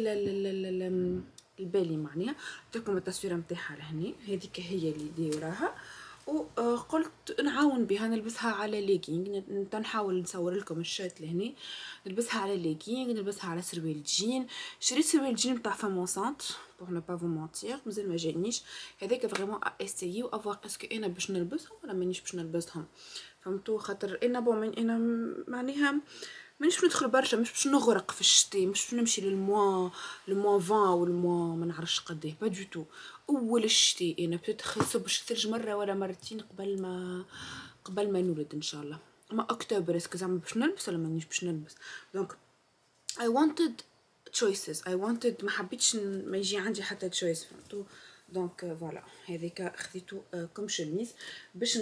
البالي معناها. تاكم التصويره نتاعها لهني هذيك هي اللي دايراها. وقلت نعاون بها نلبسها على ليغينغ. نحاول نصور لكم الشات لهني نلبسها على ليغينغ نلبسها على سروال جين. شريت سروال جين تاع فامونسانت بور نو با فو مونتير مازال ما جانيش. هذاك فريمون اسيي و افوار اسكو انا باش نلبسهم ولا مانيش باش نلبسهم فهمتوا خاطر انا بون انا معناها مانيش باش ندخل برشا مش باش نغرق في الشتي مش باش نمشي للموا للموا عشرين والموا ما نعرفش قداه با دو تو. اول الشتي انا بتدخل الثلج مره ولا مرتين قبل ما قبل ما نولد ان شاء الله. اما اكتوبر اسكو زعما باش نلبس ولا مانيش باش نلبس. دونك I wanted choices I wanted ما حبيتش ما يجي عندي حتى choice فهمتوا. دونك فوالا هذيك خديتو كوم شميز باش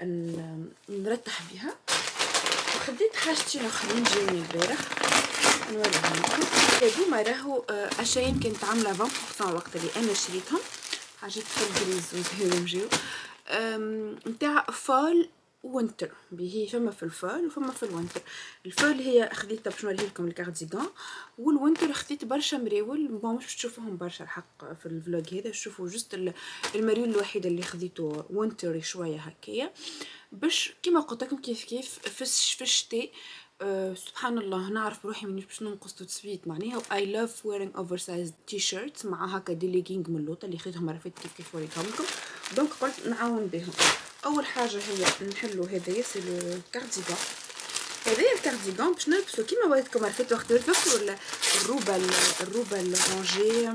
نرتاح بها. وخديت حاجتين اخرين جايين البارح نوريهم لكم. هذوما راهو اشياء كانت عامله عشرة بالمية وقت اللي انا شريتهم حاجات فريز وزهيرهم جاو نتاع فال وينتر بيه. فما في الفال وفما في الوينتر. الفال هي خديتها باش نوريه لكم الكارديغان والوينتر خديت برشا مراول بون مش باش تشوفوهم برشا الحق في الفلوج هذا. شوفوا جست المريول الوحيد اللي خديته وينتر شويه هكايا باش كيما قلت لكم كيف كيف في الشتاء أه سبحان الله نعرف بروحي مانيش باش ننقص تسويت معناها. I love wearing oversized t-shirts مع هكا دي ليغينغ من اللوطه اللي خديتهم مرة فاتت كيف كيف وريتهم لكم، دونك قلت نعاون بهم. اول حاجه هي نحلو هذايا سي لو كارديغان. هذايا الكارديغان باش نلبسو كيما وريتكم مرة فاتت وقت تذكروا الروبه الروبه الرونجي.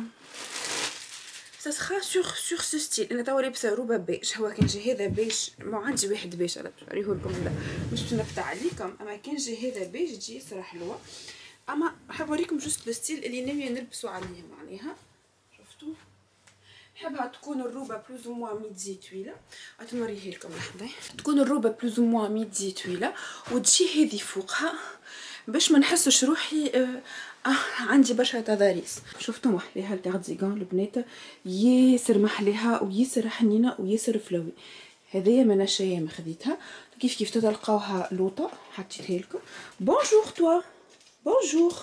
ça sera sur sur ce style. انا توا لابسه روبه بيج، هو كان جا هذا بيج، ما عندي واحد بيج انا باش نوريه لكم، لا مش باش نفتح عليكم، اما كان جا هذا بيج تجي صراحه حلوه. اما نحب نوريكم جوست الستيل اللي ناويه نلبسو عليه معناها. شفتوا نحبها تكون الروبه بلوز او موان ميدي طويله، غنوريه لكم لحظه. تكون الروبه بلوز او موان ميدي طويله وتجي هذه فوقها باش ما نحسش روحي آه آه عندي برشا تضاريس. شفتوا محليها الكارديغان البنات ياسر محليها وياسر حنينه وياسر فلوي. هذيا من الشيء خديتها كيف كيف تلقاوها لوطه حطيتها لكم. بونجور توا بونجور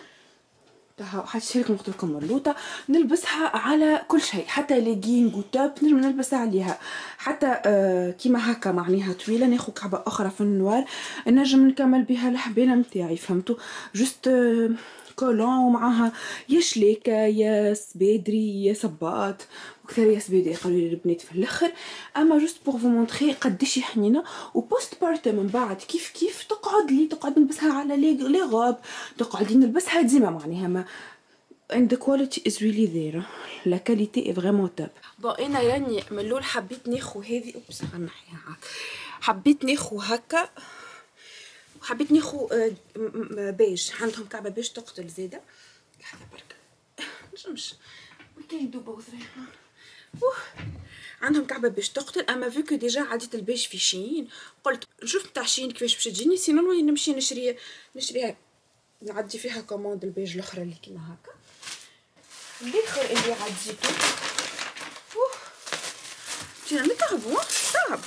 تها حطيتها لكم، قلت لكم اللوطه نلبسها على كل شيء، حتى ليغينغ وتوب نجم نلبسها عليها، حتى آه كيما هكا معناها طويله ناخذ كعبه اخرى في النوار نجم نكمل بها الحبيله نتاعي. فهمتوا جوست آه كولون ومعاها يا شليكه يا سبيدري يا صباط وكثر يا سبيدري قالوا لي البنات في الاخر. اما جوست بور فو مونطري قداش حنينه وبوست بارتي من بعد كيف كيف تقعد لي تقعد نلبسها على لي غوب تقعدي نلبسها ديما معناها ما and the quality is really there. la qualité est vraiment top. بون انا راني من الاول حبيت ناخذ هذه اوبس غنحيها، حبيت ناخذ هكا وحبيت ناخذ بيج، عندهم كعبه بيج تقتل زاده لحظه برك نجمش وكاين دوبه وثريحه اوه عندهم كعبه بيج تقتل. اما فيكو ديجا عديت البيج في شين قلت نشوف نتاع شين كيفاش باش تجيني، سينون نمشي نشري نشريها نعدي فيها كوموند البيج الاخرى اللي كيما هكا. الاخر اللي عديته اوه جينا نتعبوا صعب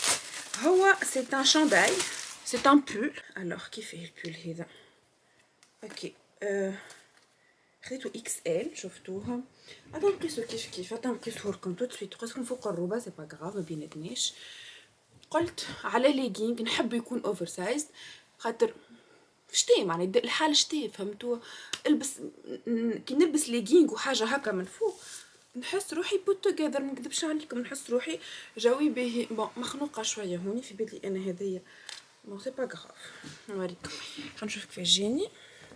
هو سي ان شانداي سي ان بول. الوغ كيف هي البول هذا اوكي أه خديتو اكس ال شفتوها. غادي نقيسو كيف كيف غادي نقيسو لكم تو سويت قيسكم فوق الروبه سي با غراف ما بيناتناش. قلت على ليغينغ نحب يكون اوفر سايز خاطر شتي معني الحال شتي فهمتوا البس كي نلبس ليغينغ وحاجه هكا من فوق نحس روحي بوت توغيذر ما نكذبش عليكم نحس روحي جوي باهي بون مخنوقه شويه هوني في بالي انا هذيا بون سي با غراف نوريكم نشوف كيفاش جاني.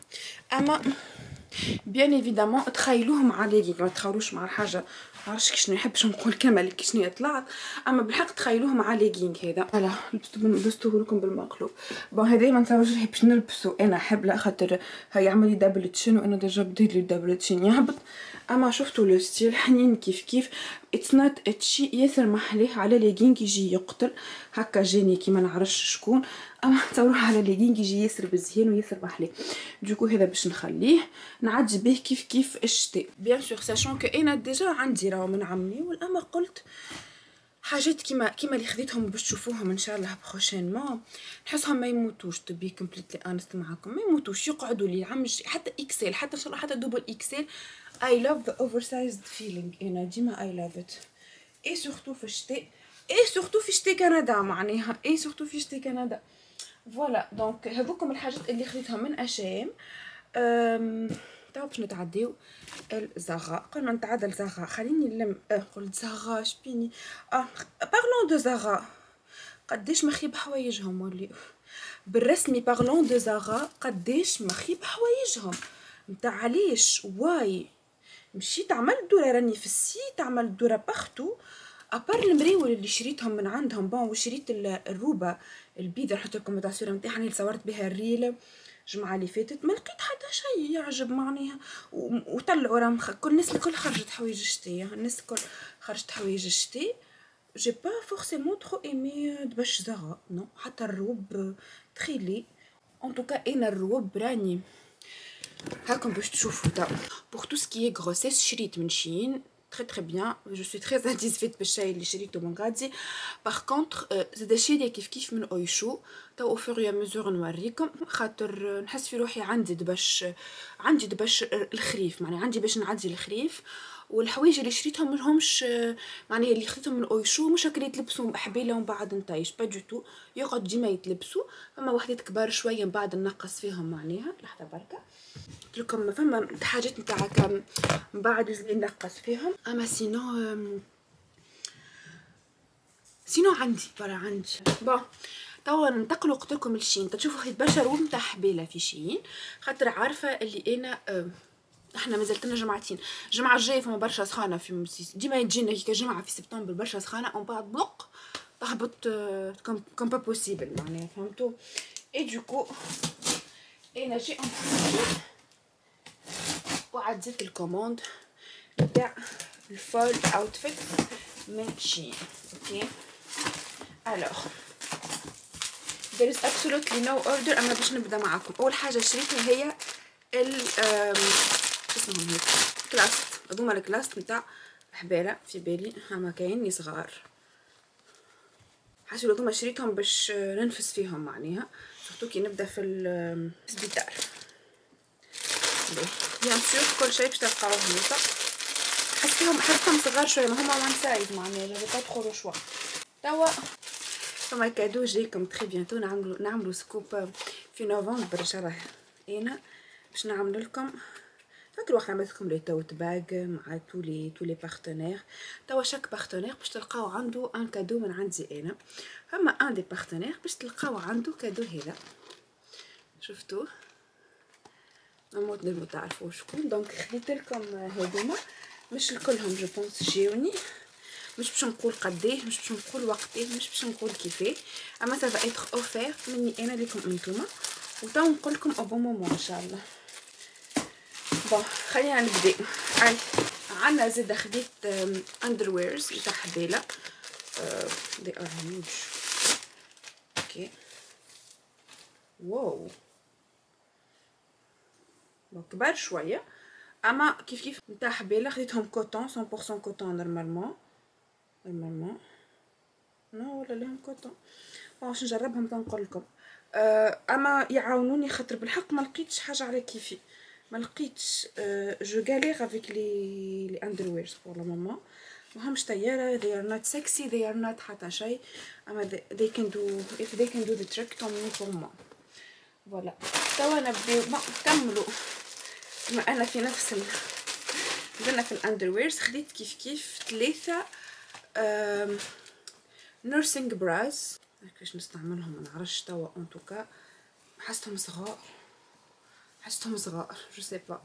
اما بيان ايفيدامون تخيلوه مع ليغينغ ما تخيلوش مع الحاجه معرفتش شنو نحبش نقول كامل كي شنو طلعت، اما بالحق تخيلوه مع ليغينغ هذا. فوالا لبستوه لكم بالمقلوب. بون هذا ما نتصورش روحي باش نلبسو انا حب لا خاطر هاي يعمل لي دبل تشين وانا ديجا بديت لي دبل تشين يهبط. اما شفتوا لو ستيل حنين كيف كيف اتس نوت اتشي ياسر محليه على ليغينغ يجي يقتل هكا جاني كيما نعرفش شكون. اما تصوروه على ليغينغ يجي ياسر بزيان وياسر محليه. دوكو هذا باش نخليه نعدي به كيف كيف الشتاء بيان سور ساشون كو انا ديجا عندي راهو من عمي. والاما قلت حاجات كيما كيما اللي خديتهم باش تشوفوهم ان شاء الله بروشينمون نحسهم ما يموتوش تو بي كومبليتلي انست معاكم ما يموتوش يقعدوا لي عم حتى اكسل حتى ان شاء الله حتى دوبل اكسل. I love the oversized feeling انا ديما I love it اي سورتو في الشتاء اي سورتو في شتاء كندا معناها اي سورتو في شتاء كندا. فوالا دونك هذوكم الحاجات اللي خديتهم من اشام. أم... توا باش نتعداو الزغا. قبل ما نتعدى الزغا خليني نلم اه قلت زغا شبيني اه بارلون دو زغا قداش مخيب حوايجهم ولي بالرسمي بارلون دو زغا قداش مخيب حوايجهم نتاع علاش واي مشيت عملت دوره راني في السيت عملت دوره باختو ابار المريول اللي شريتهم من عندهم بون وشريت الروبه البيضه نحط لكم التصويره نتاعها اللي صورت بها الريل الجمعه اللي فاتت ما لقيت حتى شيء يعجب معناها وطلعوا راهم كل الناس الكل خرجت حوايج الشتاء الناس الكل خرجت حوايج الشتاء. جي با فورسيمون ترو ايمي باش زغا نو حتى الروب تخيلي ان توكا انا الروب راني هاكم باش تشوفوا توا بور تو سكي غروسيس شريت من شين très très bien je suis très satisfaite بالشيء اللي شريته من غادي. باغ كونطخ زاد الشيء اللي كيف كيف من اويشو تو او فور يا ميزور نوريكم خاطر نحس في روحي عندي دبش عندي دبش الخريف معناها عندي باش نعدي الخريف والحوايج اللي شريتهم ماهمش معناها اللي خديتهم من اويشو مش هكا يتلبسوا حبيله ومن بعد نطيش با دو تو، يقعد ديما يتلبسوا. فما وحدات كبار شويه من بعد نقص فيهم معناها. لحظه بركه قلت لكم فما حاجات نتاع هكا من بعد نقص فيهم. اما سينو سينو عندي برا عندي بون. توا ننتقلوا قلت لكم لشين تشوفوا خيط برشا روب نتاع حبيله في شين، خاطر عارفه اللي انا أه احنا مازالت لنا جمعتين. الجمعه الجايه فما برشا سخانه في مسيس، ديما يجينا كيكا جمعه في سبتمبر برشا سخانه ومن بعد بلق تهبط كوم كوم با بوسيبل معناها فهمتوا. اي دوكو انا جي انتيسيبي وعديت الكوموند تاع الفول اوتفيت من شين. اوكي الوغ there is absolutely no order. اما باش نبدا معاكم اول حاجه شريتها هي ال شو اسمهم هيك كلاست. هذوما الكلاست نتاع حباله في بالي هما كاينين صغار، حاسه هذوما شريتهم باش ننفس فيهم معناها سورتو كي نبدا في السبيطار. بيان سور كل شيء باش تلقاوه هنا. حسيتهم حسيتهم صغار شويه ما هما وان سايز معناها جو با ترو لو شوا. توا فما كادو جايكم تري بيانتو نعملو نعملو سكوب في نوفمبر ان شاء الله. انا باش نعمل لكم فاكروا احنا عملت لكم لي توت باغ مع تولي تولي بارتنير. توا شاك بارتنير باش تلقاو عنده ان كادو من عندي انا. فما ان دي بارتنير باش تلقاو عنده كادو هذا شفتوه نموت نبغوا تعرفوا شكون. دونك خديت لكم هذوما مش الكلهم جو بونس جاوني، مش باش نقول قديه مش باش نقول وقتيه مش باش نقول كيفاه، اما سا فا ايتر اوفير مني انا ليكم انتوما وتو نقول لكم او بون مومون ان شاء الله. بون خلينا نبدا. اي عندنا زيد خديت اندرويرز تاع حبيله دي ار هيوج. اوكي واو بون كبار شويه اما كيف كيف نتاع حبيله خديتهم كوتون مية بالمية كوتون نورمالمون نورمالمون نو ولا لهم كوتون باش نجربهم تنقول لكم. أه اما يعاونوني خاطر بالحق ما لقيتش حاجه على كيفي ما لقيتش. أه جو غالير افيك لي لي اندرويرز بور لو مومون ماهمش طياره they are not sexy they are not حتى شيء اما they, they can do if they can do the trick tant mieux pour moi. فوالا توا نبداو نكملوا بما انا في نفس ال بدنا في الاندرويرز. خديت كيف كيف ثلاثه نيرسينغ براز كيفاش نستعملهم ما نعرفش توا ان توكا حسيتهم صغار حسيتهم صغار جو سي با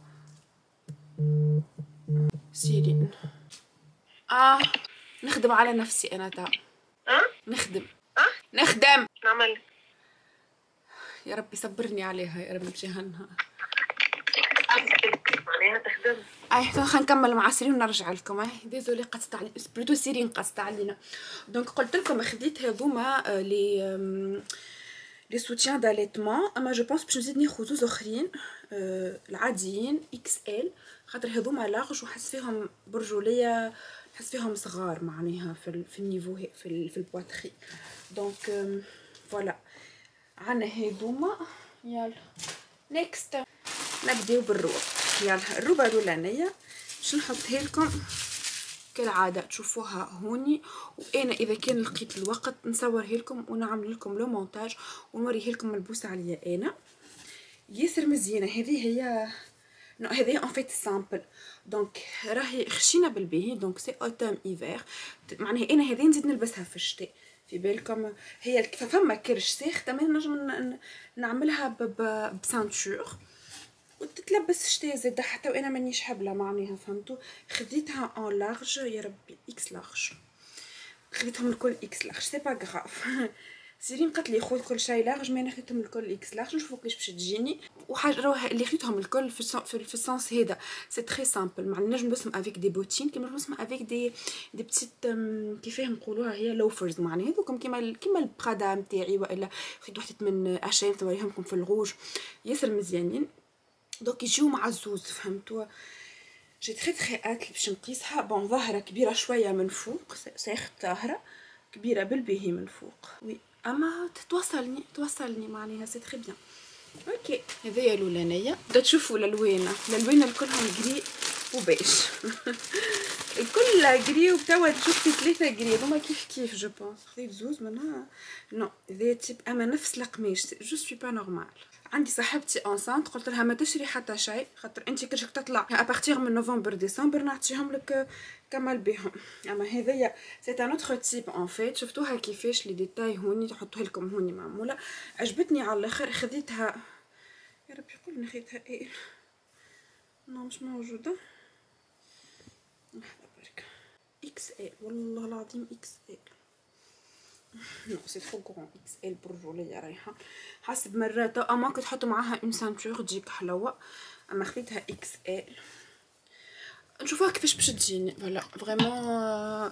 سيرين. اه نخدم على نفسي انا تاع اه نخدم اه نخدم نعمل يا ربي صبرني عليها يا رب نمشي هنها. معناها تخدم. اي خلينا نكمل مع سيرين ونرجع لكم. اي ديزولي قصت علي بلوتو سيرين قصت علينا. دونك قلت لكم خديت هذوما لي لي سوتيان داليتمون اما جو بونس باش نزيد ناخذ زوز اخرين العاديين اكس ال خاطر هذوما لارج وحس فيهم برجوليه نحس فيهم صغار معناها في في النيفو في ال في البواتري. دونك فوالا عنا هذوما. يلا نيكست نبداو بالروب. يلا الروبه الاولانيه باش نحطها لكم كالعاده تشوفوها هوني وانا اذا كان لقيت الوقت نصورها لكم ونعمل لكم لو مونتاج ونوريه لكم ملبوسه عليا انا ياسر مزيانه. هذه هي نو هذه ان فيت سامبل دونك راهي خشينه بالباهي دونك سي اوتوم ايفير معناها انا هذه نزيد نلبسها في الشتاء في بالكم. هي فما كرش ساخ تمام نجم نعملها بسانتور وتتلبس شتاء زاده حتى وانا مانيش حبله معناها فهمتوا. خديتها اون لارج يا ربي اكس لارج خديتهم الكل اكس لارج سي با غراف. سيرين قالت لي خذ كل شيء لارج ما انا خديتهم الكل اكس لارج نشوفوا كيفاش باش تجيني. وحاجه روح اللي خديتهم الكل في في, في السونس هذا سي تري سامبل مع نجم نلبسهم افيك دي بوتين كيما نلبسهم افيك دي دي بتيت كيفاه نقولوها هي لوفرز معناها هذوكم كيما كيما البرادا نتاعي والا خديت وحده من اشين نوريهم لكم في الغوج ياسر مزيانين دونك يجيو مع الزوز فهمتوا. جي تري تري اتل باش نقيسها. بون ظاهره كبيره شويه من فوق ساخت ظاهره كبيره بالباهي من فوق وي اما توصلني توصلني معناها سي تري بيان. اوكي هذيا الاولانيه بدات تشوفوا الالوان الالوان الكلهم جري وبيج. الكل جري وتوا شفتي ثلاثة جري هما كيف كيف جو بونس. خذيت زوز منها نو ذا تيب اما نفس القماش جو سوي با نورمال. عندي صاحبتي انسانت قلت لها ما تشري حتى شيء خاطر انت كرشك تطلع ابارتيغ من نوفمبر ديسمبر نعطيهم لك كمل بهم. اما هذيا سي ان اوتر تيب ان فيت. شفتوها كيفاش لي ديتاي هوني نحطوها لكم هوني معموله عجبتني على الاخر. خذيتها يا ربي يقول خذيتها ايه نو مش موجوده لحظه برك اكس ال والله العظيم اكس ال نو سي ترو كرون اكس ال برجوليه رايحه حسب مرات اما كنت تحط معاها اون سانتور تجيك حلوه. اما خذيتها اكس ال نشوفوها كيفاش باش تجيني فوالا فريمون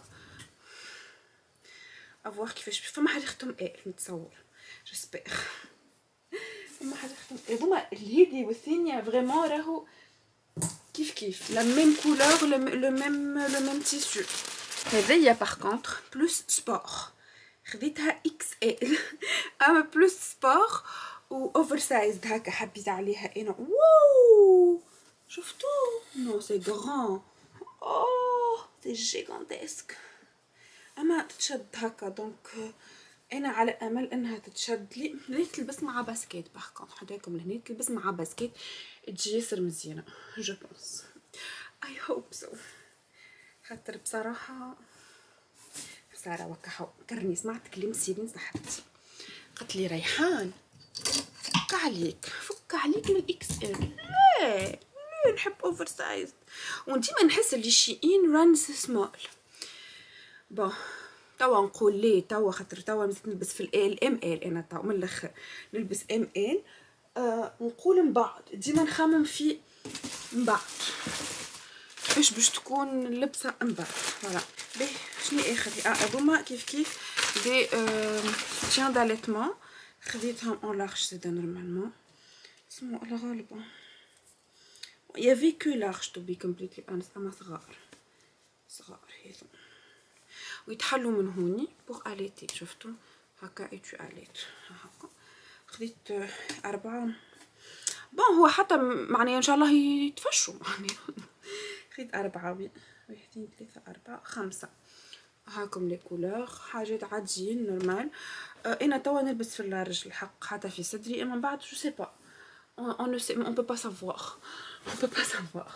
افوار كيفاش فما حاجه ختم ال نتصور جيسبر فما حاجه ختم هذوما الهيدي والثانيه فريمون راهو كيف كيف لا ميم كولور لو ميم لو ميم تيسو. هذيا باغ كونطخ بلوس سبور خديتها اكس ال اما بلوس سبور و اوفر سايزد هكا حبيت عليها انا. واو شفتو نو سي غران اوه سي جيغانتسك اما تتشد هكا دونك انا على امل انها تتشد لي. ليه تلبس مع باسكيت باغ كونطخ حداكم لهنا تلبس مع باسكيت تجي ياسر مزيانه جو بونس اي هوب سو خاطر بصراحه ساره وكحو كرني سمعت كلام سيرين صاحبتي قالت لي ريحان فك عليك فك عليك من اكس ال. لا لا نحب اوفر سايز وديما نحس اللي شيئين رانز سمول. بون توا نقول ليه توا خاطر توا مزيت نلبس في ال ام ال انا توا من الاخر نلبس ام ال آه نقول من بعد ديما نخمم في من بعد كيفاش باش تكون اللبسه من بعد فوالا. باهي شنو اخر اه هذوما كيف كيف دي تيان داليتمون خديتهم اون لارج سيدا نورمالمون اسمو على غالبا يافي كو لارج تو بي كومبليتلي اونست اما صغار صغار هذو ويتحلوا من هوني بوغ اليتي. شفتوا هكا ايتو اليت هكا خديت اربعه بون هو حتى معناها ان شاء الله يتفشوا معناها خديت اربعه واحد اثنين ثلاثه اربعه خمسه هاكم لي كولور حاجات عاديين نورمال. أه انا توا نلبس في اللارج الحق حتى في صدري اما بعد جو سي با اون نو سي اون بو با سافوار اون بو با سافوار.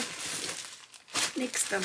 نيكست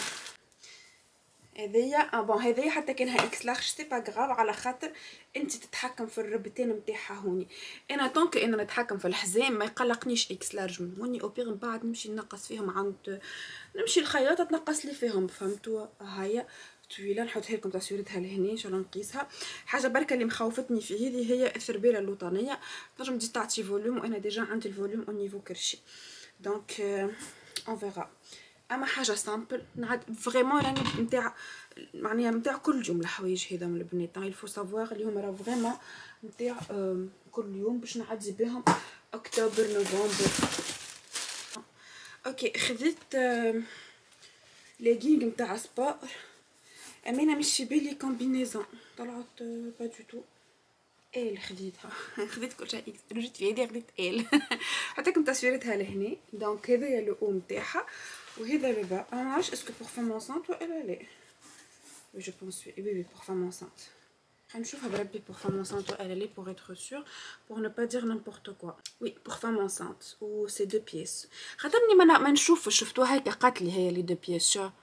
هذيا بون هذيا حتى كانها اكس لارج سي با غراف على خاطر انت تتحكم في الربتين نتاعها هوني. انا طونك انا نتحكم في الحزام ما يقلقنيش اكس لارج من هوني او بيغ من بعد نمشي نقص فيهم عند نمشي الخياطه تنقص لي فيهم فهمتوا. هيا طويله نحطها لكم تصويرتها لهنا ان شاء الله نقيسها. حاجه بركه اللي مخوفتني في هذه هي الثربيله اللوطانيه تنجم تجي تعطي فوليوم وانا ديجا عندي الفوليوم او نيفو كرشي دونك اون فيغا. اما حاجه سامبل نعد فريمون راني نتاع معناها نتاع كل يوم الحوايج هذا من البنات الفو سافوار اللي هما راه فريمون نتاع كل يوم باش نعدي بهم اكتوبر نوفمبر. اوكي خديت ليغينغ نتاع سبور امينه مش في بالي كومبينيزون طلعت با دو تو ال خديتها خديت كل شيء اكس رجعت في يدي خديت ال حتى كنت تصويرتها لهنا دونك هذا لو او نتاعها وهذا لو با. انا معرفش اسكو بور فام انسانت ولا لا وي جو بونس وي وي بور فام انسانت حنشوفها بربي بور فام انسانت ولا لا بور اتر سور بور نو با دير نيمبورط كوا. وي بور فام انسانت و سي دو بيس خاطرني ما ما نشوفش شفتوها هكا قالت لي هي لي دو بيس شو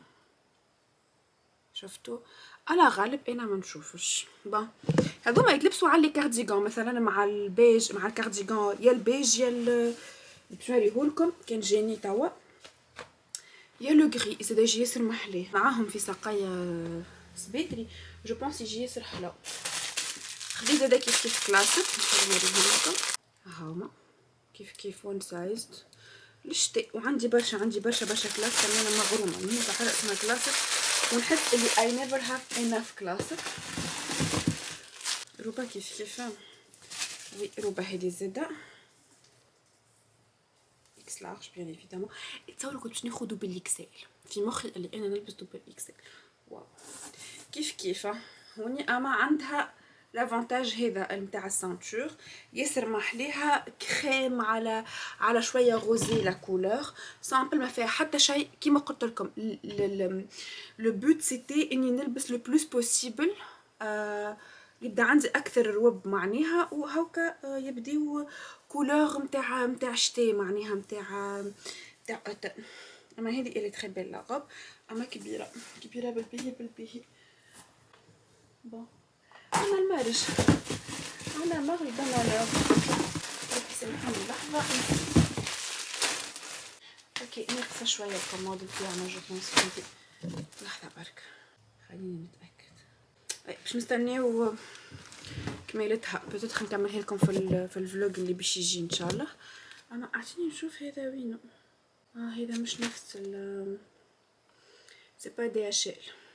شفتوا على غالب انا ما نشوفش. بون هذوما يتلبسوا على لي كارديغون مثلا مع البيج مع الكارديغون يا البيج يا ال باش نوريهولكم كان جاني توا يا لو غري اذا يجي ياسر محلاه معاهم في ساقيه سبيدري جو بونس يجي ياسر حلو. خديت هذا كيف كيف كلاسيك نوريهولكم هاهما كيف كيف وان سايزد للشتاء وعندي برشا عندي برشا برشا كلاسيك انا مغرومه مني بحال اسمها كلاسيك ونحس اللي I never have enough classic. روبا كيف كيف وي روبا هذه زاده اكس لارج بيان ايفيدامون. تصوروا كنت باش ناخذ بالاكسل في مخي اللي انا نلبس دوبل اكسل واو كيف كيف هوني اما عندها لافونتاج هذا نتاع السانتور ياسر محليها كريم على على شويه غوزي لا كولور سامبل ما فيها حتى شيء كيما قلت لكم. لو بوت سيتي اني نلبس لو بلوس بوسيبل آه يبدا عندي اكثر روب معناها وهكا آه يبديو كولور نتاع نتاع شتاء معناها نتاع نتاع اوتن. اما هذه اللي تخي بيل لا غوب اما كبيره كبيره بالبيه بالبيه. بون انا المارج انا المغرب انا سامحوني لحظه. اوكي ناقصه شويه الكومود بتاعنا جو بونس فهمتي. لحظه برك خليني نتاكد باش نستناو كمالتها بتدخل نكملها لكم في ال في الفلوج اللي باش يجي ان شاء الله. انا اعطيني نشوف هذا وينو. اه هذا مش نفس ال سي با دي اش ال.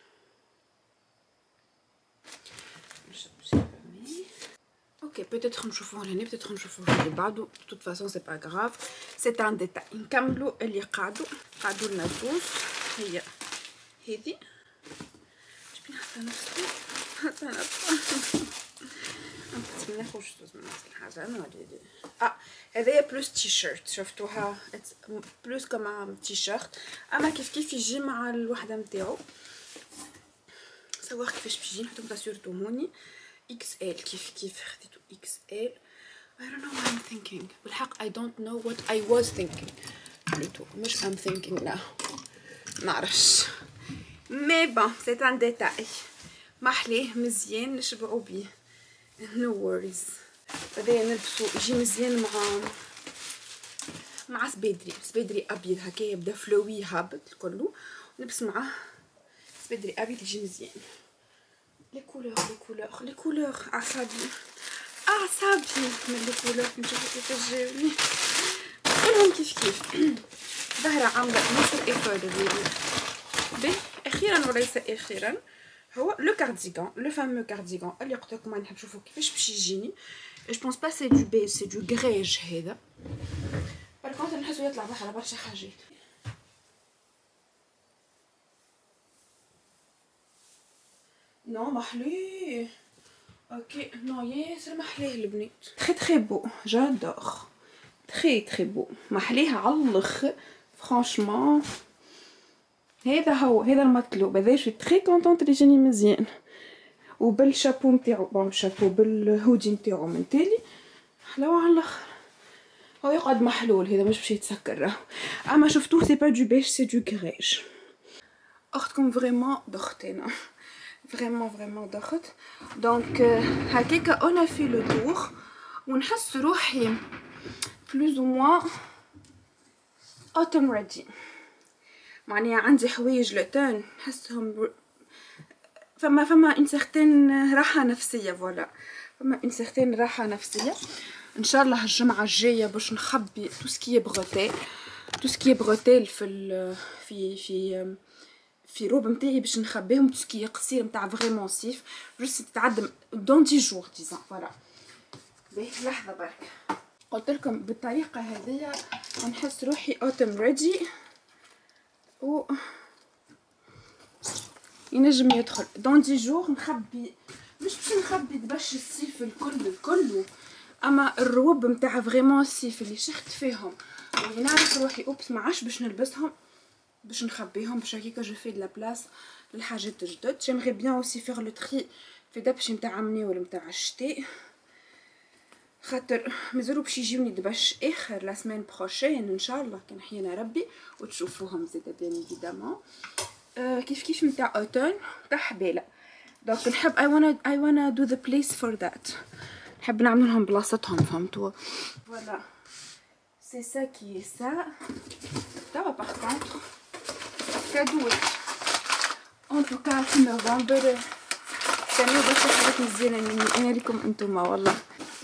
اوكي بيتيتر نشوفوه هنا بيتيتر نشوفوه اللي بعده. توت فاسون سي با غراف سي ان ديتاي. نكملوا اللي قعدوا قعدوا لنا زوز. هي هذه شبين حتى نفسي حتى نفسي ما ناخذش زوز من نفس الحاجه. انا هذه اه هذايا بلوس تي شيرت شفتوها بلوس كما تي شيرت اما كيف كيف يجي مع الوحده نتاعو. سواء كيفاش باش يجي نحطو سورتو هوني اكس ال كيف كيف خديتو اكس ال. I don't know what I'm thinking. بالحق I don't know what I was thinking. خليتو مش I'm thinking now. معرفش مي بون سي ان ديتاي محليه مزيان نشبعو بيه no worries. هذايا نلبسو يجي مزيان مع مع سبيدري سبيدري ابيض هكا يبدا فلوي هابط كله نلبس معاه سبيدري ابيض يجي مزيان. لي كولور لي كولور لي كولور اعصابي اعصابي من لي كولور نشوفو كيفاش جاوني كلهم كيف كيف. ظاهرة عاملة نص ايفور ديالي به اخيرا وليس اخيرا هو لو كارديغان لو فامو كارديغان اللي قلت لكم راني نشوفو كيفاش باش يجيني. جو بونس با سي دو بيج سي دو غريج هذا بار كونتر نحسو يطلع على برشا حاجات. نو محليه اوكي نو ياسر محليه البنات تري تري بو جادور تري تري بو محليه على الاخر فرانشمون. هذا هو هذا المطلوب هذا شو تري كونطونط اللي جاني مزيان وبالشابو نتاعو بون شابو بالهودي نتاعو من تالي حلاوه على الاخر. هو يقعد محلول هذا مش باش يتسكر راهو اما شفتوه سي با دو بيج سي دو كريج. اختكم فريمون ضغطينا فريمون فريمون ضغط دونك هكاكا اون في لو تور ونحس روحي بلوز او موان اوتوم ريدي معناها عندي حوايج لوتون نحسهم فما فما ان سيغتين راحه نفسيه فوالا فما ان سيغتين راحه نفسيه. ان شاء الله الجمعه الجايه باش نخبي تو سكي بروتيل تو سكي بروتيل في ال في في في روب نتاعي باش نخبيهم تو سكي قصير نتاع فريمون صيف جوست تتعدم دون دي جور ديزون فوالا. باهي لحظه برك قلت لكم بالطريقه هذيا نحس روحي اوتوم ريدي و ينجم يدخل دون دي جور نخبي مش باش نخبي دبش الصيف الكل الكل اما الروب نتاع فريمون الصيف اللي شخت فيهم واللي نعرف روحي اوبس ما عادش باش نلبسهم باش نخبيهم باش هكاكا جو في لا بلاص للحاجات الجدد. جيمغي بيان اوسي فيغ لو تري في دبشي نتاع عمني ولا نتاع الشتاء خاطر مازالو باش يجيوني دبش اخر لا سيمين بروشين ان شاء الله كان حيانا ربي وتشوفوهم زيد بيان ايفيدامون. أه كيف كيف نتاع اوتون تاع حبيله دونك نحب اي وانا اي وانا دو ذا بليس فور ذات نحب نعمل لهم بلاصتهم فهمتوا فوالا سي سا كي سا توا باغ كونطخ كادوات ان توكا في نوفمبر استناو برشا حاجات مزيانه مني انا لكم انتوما والله.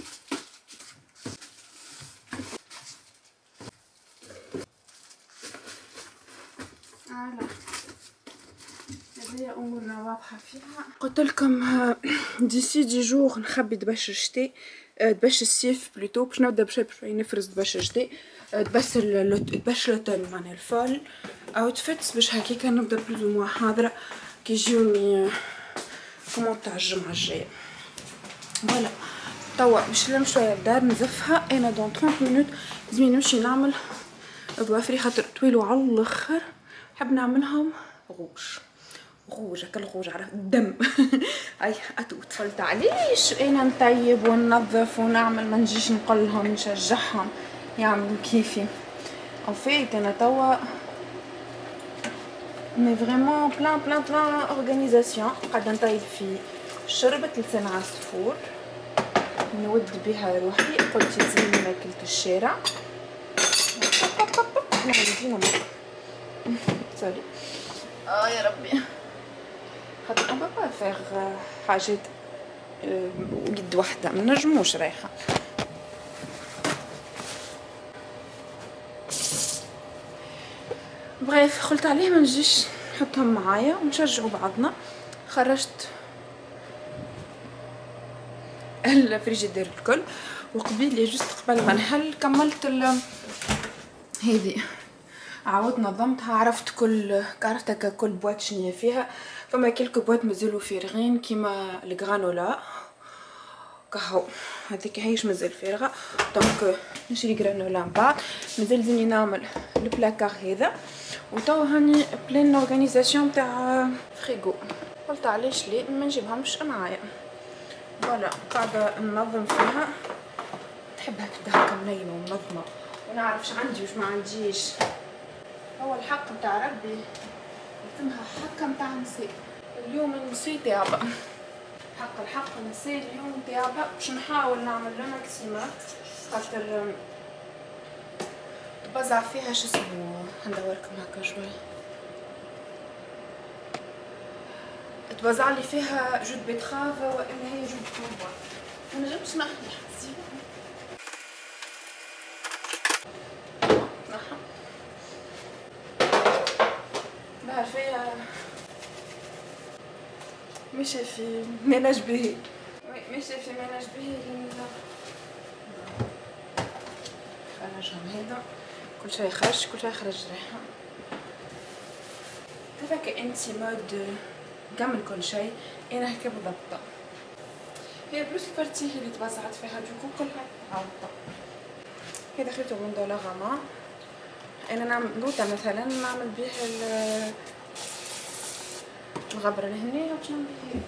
هذه امورنا واضحه فيها. قلت لكم ديسي دي جور نخبي دبش الشتاء دبش الصيف بلوتو باش نبدا بشوي بشوي نفرز دبش الشتاء دبش دبش لوتون معناها الفول اوتفيتس باش هكاكا نبدا بلوز موان حاضره كي يجوني كومون تاع الجمعه الجايه. فوالا توا باش نلم شويه الدار نزفها. انا دون ثلاثين مينوت لازمني نمشي نعمل ضوافري خاطر طويلوا على الاخر. نحب نعملهم غوج غوج هكا الغوج على الدم. اي اتوت قلت علاش انا نطيب وننظف ونعمل ما نجيش نقولهم نشجعهم يعملوا كيفي. ان فيت انا توا مي فريمون بلان بلان بلان اورغانيزاسيون. قاعده نطيب في شربة لسان عصفور نود بها روحي. قلت يزيني ماكلة الشارع. لا يزيني سوري اه يا ربي خاطر اون با فيغ حاجات بيد وحده ما نجموش رايحه. بغيف قلت عليه ما نجيش نحطهم معايا ونشجعوا بعضنا. خرجت الفريجيدير الكل وقبيل جوست قبل ما نحل كملت ال هذه عاودت نظمتها. عرفت كل عرفت هكا كل بواط شنيا فيها. فما كلكو بواط مازالوا فارغين كيما الغرانولا كهو هذيك هيش مازال فارغه. دونك نشري غرانولا من بعد. مازال لازمني نعمل البلاكار هذا وتوا هاني بلين اورغانيزاسيون تاع فريغو. قلت علاش ليه ما نجيبهمش معايا. فوالا قاعده ننظم فيها. تحبها كدا هكا منينه ومنظمه ونعرف اش عندي وش ما عنديش. هو الحق نتاع ربي يتمها حق نتاع نساء. اليوم النساء تعبة حق الحق النساء اليوم تعبة. باش نحاول نعمل لو ماكسيموم خاطر تبزع فيها شو اسمو. ندوركم هكا شوي تبزع لي فيها جود بيتخاف والا هي جود كومبا. ما نجمش نحكي حسيت فيها ماشي في مناج به. ماشي في مناج به خرجهم هذا كل شيء خرج كل شيء خرج ريحه. هذاك انتي مود كمل كل شيء. انا هكا بالضبط. هي بلوس البارتي هي اللي توزعت فيها دوكو كلها عوضة. هذا خيطو من دولار غاما. انا نعمل لوطه مثلا نعمل بها الغبره لهنا باش نعمل بها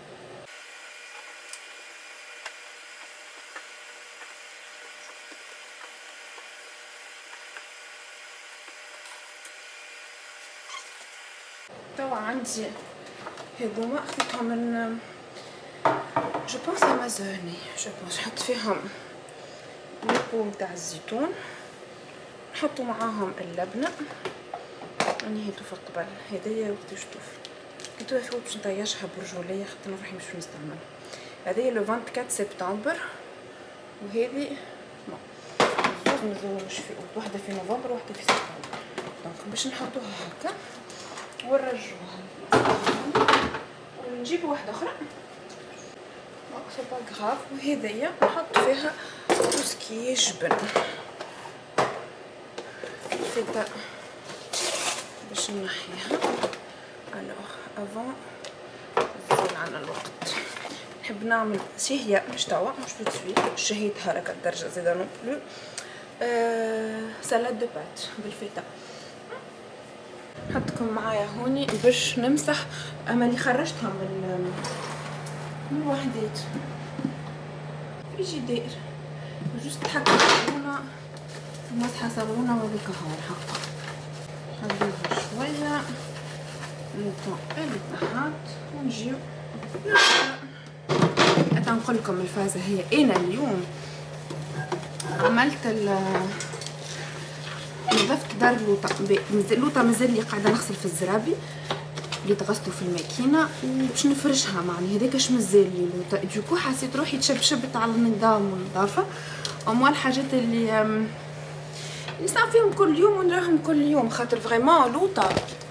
توا عندي هذوما خديتهم من جو بونس امازوني. جو بونس نحط فيهم البو تاع الزيتون نحطو معاهم اللبنه. راني هي توفى قبل هدايا وقت شطوف كي توفى باش نطيشها برجوليه خاطر روحي مش نستعمل. هذه لو أربعة وعشرين سبتمبر وهذه زوج مازالو مش في واحده في نوفمبر وواحده في سبتمبر. دونك باش نحطوها هكا ونرجعوها ونجيب واحده اخرى دونك سي با غراف. وهذيا نحط فيها توسكي جبن فيتا باش نحيها. الوغ افون زين عنا الوقت نحب نعمل شهيه مش توا مش بتسوي شهيتها لك الدرجه زيدا نو بلو. أه سلاد دو بات بالفيتا. نحطكم معايا هوني باش نمسح. اما اللي خرجتها من من الوحدات فريجيدير جوست حكا صابونه مسحه صابونه وهذيك هو الحق. نخليها شويه للطون اللي تحت ونجيو نقول لكم الفازه هي. انا اليوم عملت ال نظفت دار لوطه. لوطه مازال لي قاعده نغسل في الزرابي اللي تغسلوا في الماكينه وباش نفرشها معني هذاك اش مازال لي لوطه. دوكو حسيت روحي تشبشبت على النظام والنظافه. هما الحاجات اللي نصنع فيهم كل يوم ونراهم كل يوم خاطر فريمون لوطه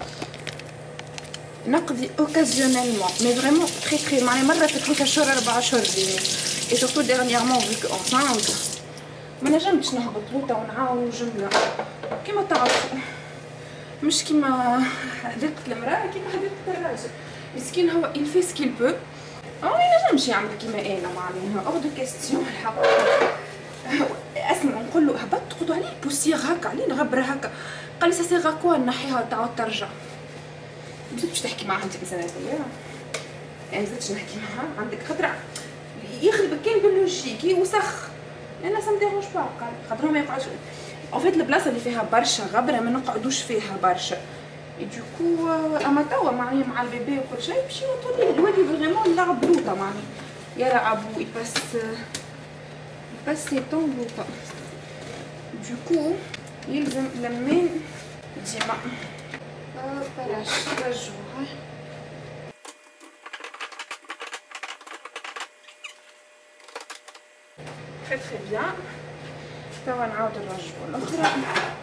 نقضي اوكازيونيلمون مي فريمون تري تري معني مره في ثلاثة اشهر اربعة اشهر اي سورتو ديرنييرمون فيك اونسانت ما نجمتش نهبط لوطه ونعاون جمله كيما تعرفوا مش كيما هديت المراه كيما هديت الراجل مسكين. هو il fait ce qu'il peut اه نجمش يعمل كيما انا معناها اوغ دو كيستيون الحق. اسمع نقول له هبط تقولوا عليه بوسيغ هكا عليه نغبره هكا، قال لي سي غاكوا نحيها تعاود ترجع. مزيت باش تحكي معها انت انسانه يا يعني مزيتش نحكي معها عندك خطره يخرب كان باللوجيك يوسخ. انا سا مديروش با خاطر ما يقعدش ان فيت البلاصه اللي فيها برشا غبره ما نقعدوش فيها برشا. دوكو اما توا معناها مع البيبي وكل شيء باش يوطولي الوالد فريمون يلعب لوطه معناها يلعب ويبس يبس طون لوطه. دوكو يلزم لمين ديما بلاش رجوها. très très bien. توا نعاود الرجوة الأخرى.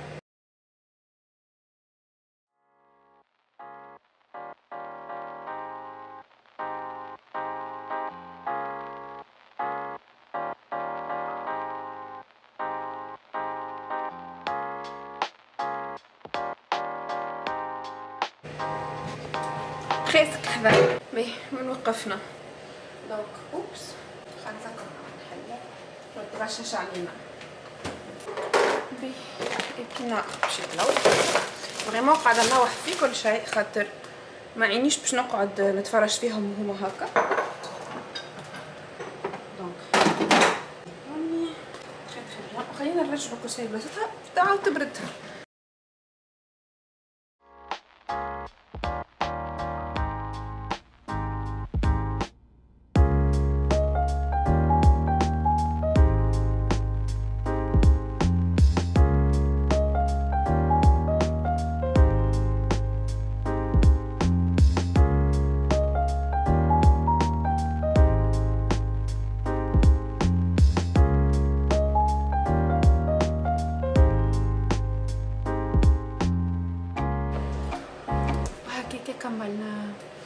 خاسك حذا باهي وين وقفنا؟ دونك اوبس خلينا نسكر نحلها متغشش علينا. باهي كينا مشيت نلوح فريمون قاعده نلوح في كل شيء خاطر ما عينيش باش نقعد نتفرج فيهم هما هكا. دونك هاني تري تري بيان. خلينا نرجعو كل شيء بلاصتها تعاود تبرد. كملنا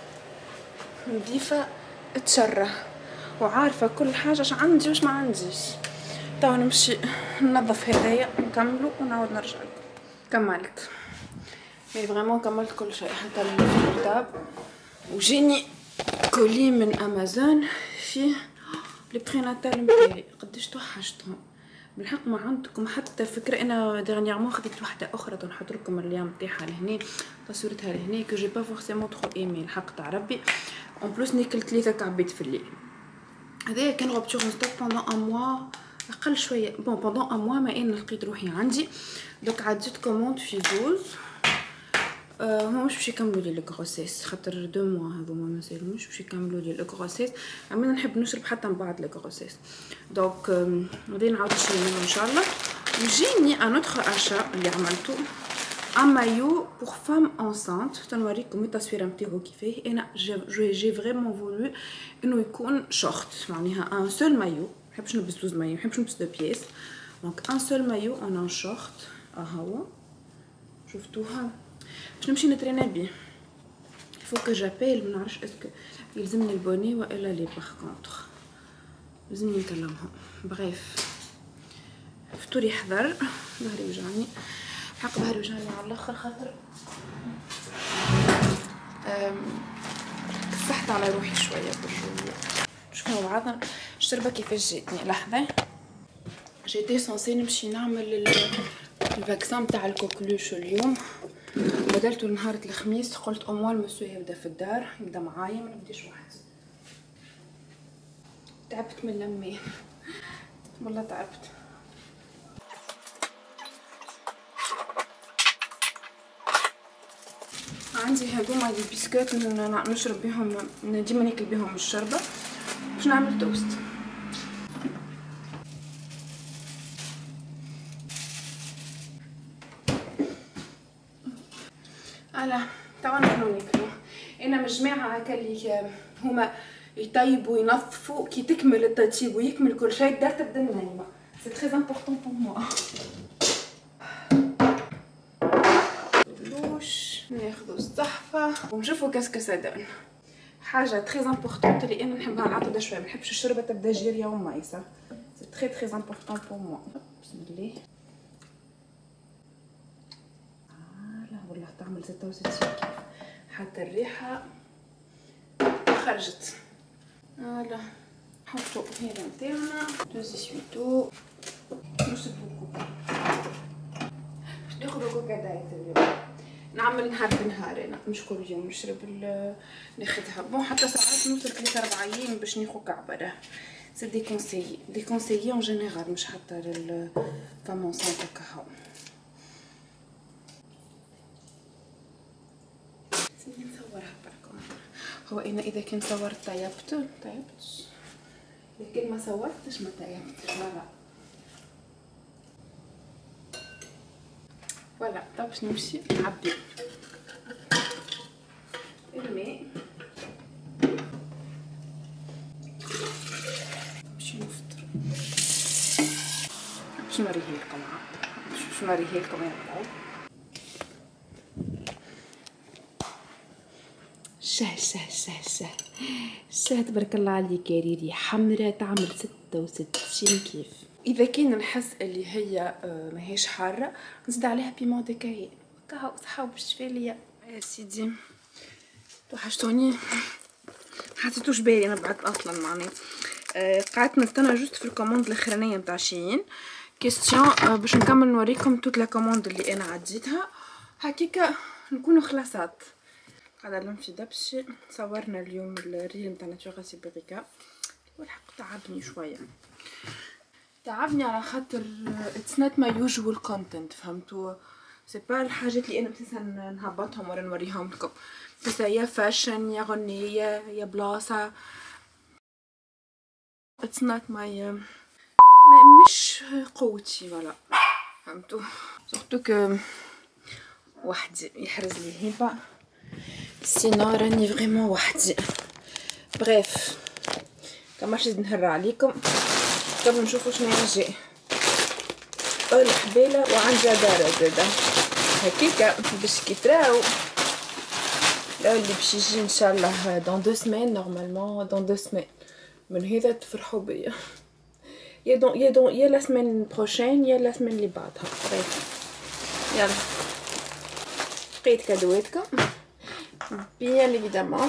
نظيفة تشره وعارفة كل حاجة اش عندي واش ما عنديش. توا نمشي ننظف هدايا نكملو ونعاود نرجع لكم. كملت مي فريمون كملت كل شيء حتى الكتاب وجيني كولي من امازون فيه لي بريناتال نتاعي قداش توحشتهم بالحق. ما عندكم حتى فكره. انا ديرنييرمون خديت وحده اخرى نحط لكم الليام نتاعها لهنا تصويرتها لهنا كو جي با فورسيمون ترو ايمي الحق تاع ربي. اون بلوس ناكل ثلاثه كعبيت في الليل. هذايا كان غوبتور ستوك بوندون ان موا اقل شويه. بون بوندون ان موا ما ان لقيت روحي عندي دوك عديت كوموند في زوز. أه هما مش باش يكملوا لي الكروسيس خاطر دو موا هذوما مازالوش باش يكملوا لي الكروسيس. اما نحب نشرب حتى من بعد الكروسيس. دونك غادي نعاود نشري منه ان شاء الله. وجيني ان اوتر اشا اللي عملته ان مايو بور فام انسانت تنوريكم التصويره نتاعو كيفاه. انا جي جي فريمون فولو انه يكون شورت معناها ان سول مايو. محبش نلبس زوز مايو محبش نلبس دو بيس. دونك ان سول مايو انا شورت اهو شفتوها باش نمشي نترينا بيه. فوق جابيل ما نعرفش اسكو يلزمني البوني والا لي باغ كونطخ لازمني نكلمهم. بغيف فطوري حذر ظهري وجعني حق ظهري وجعني على الاخر خاطر كسحت على روحي شويه بالجو. شوفوا بعضنا الشربه كيفاش جاتني. لحظه جيتي سونسي نمشي نعمل الفاكسان تاع الكوكلوش اليوم بدلته نهار الخميس. قلت اموا المسيو يبدا في الدار يبدا معايا ما نبداش وحدي. تعبت من لمي والله تعبت. عندي هذوما دي بسكوت نشرب بهم ديما ناكل بهم الشربه باش نعمل توست. انا توا نحنو ناكلو. انا مجماعه هكا اللي هما يطيبوا ينظفوا كي تكمل التطيب ويكمل كل شيء الدار تبدا نايمه. سي تري امبورطون بور موا. لوش ناخذوا الصحفه ونشوفوا كاسكو سادون. حاجه تري امبورطون اللي انا نحبها نعقدها شويه. ما نحبش الشربه تبدا جيريه ومايسه. سي تري تري امبورطون بور موا. بسم الله. والله تعمل ستة وستين كيف حتى الريحة خرجت. فوالا نحطو هنا نتاعنا دوزي سويتو نشربو كوكا باش ناخدو كوكا دايت اليوم. نعمل نهار بنهار انا مش كل يوم نشرب ناخدها بون حتى ساعات نوصل ثلاثة أربعة ايام باش ناخد كعبه. سي دي كونسيي دي كونسيي اون جينيرال مش حتى للفامون سانتا كهو. سيني نصورها بركم. هو انا اذا كان صورت طيبت طيبتش، لكن ما صورتش ما طيبتش. فوالا فوالا. طب باش نمشي نعبي الماء باش نفطر. باش نوريه لكم باش نوريه لكم يا ربعو. شه شه شه شه شه تبارك الله عليك يا ريري. حمرة تعمل ستة وستين كيف. اذا كان نحس اللي هي ماهيش حاره نزيد عليها بيمون دو كاي كاهو صحه بالشفا ليا يا سيدي. توحشتوني حسيتوش بالي انا بعد اصلا معناها. أه قعدت نستنى جوست في الكوموند الاخرانيه نتاع شين كيستيون أه باش نكمل نوريكم توت لا كوموند اللي انا عديتها هكيكا نكونوا خلاصات. قاعده نلم في دبشي. صورنا اليوم الريل نتاع ناتورا سيبيريكا والحق تعبني شويه تعبني على خاطر اتس نوت ماي يوجوال كونتنت فهمتوا. سي با الحاجات اللي انا بتنسى نهبطهم ولا نوريهم لكم بس يا فاشن يا غنية يا بلاصة. اتس نوت ماي مش قوتي ولا فهمتوا. سورتو كو وحدي يحرز لي هبه سينو راني فريمون وحدي. بريف كماش نهر عليكم قبل نشوفو شنو جاي. الحبيله وعنجه دارة زاده هكيكا باش كي تراو اللي باش يجي ان شاء الله دون دو سمان نورمالمون دون دو سمان من هذا تفرحوا بيا. يا دون يا دون يا لا سمان بروشين يا لا سمان اللي بعدها. بريف يلا لقيت كادواتكم بيان ايفيدامون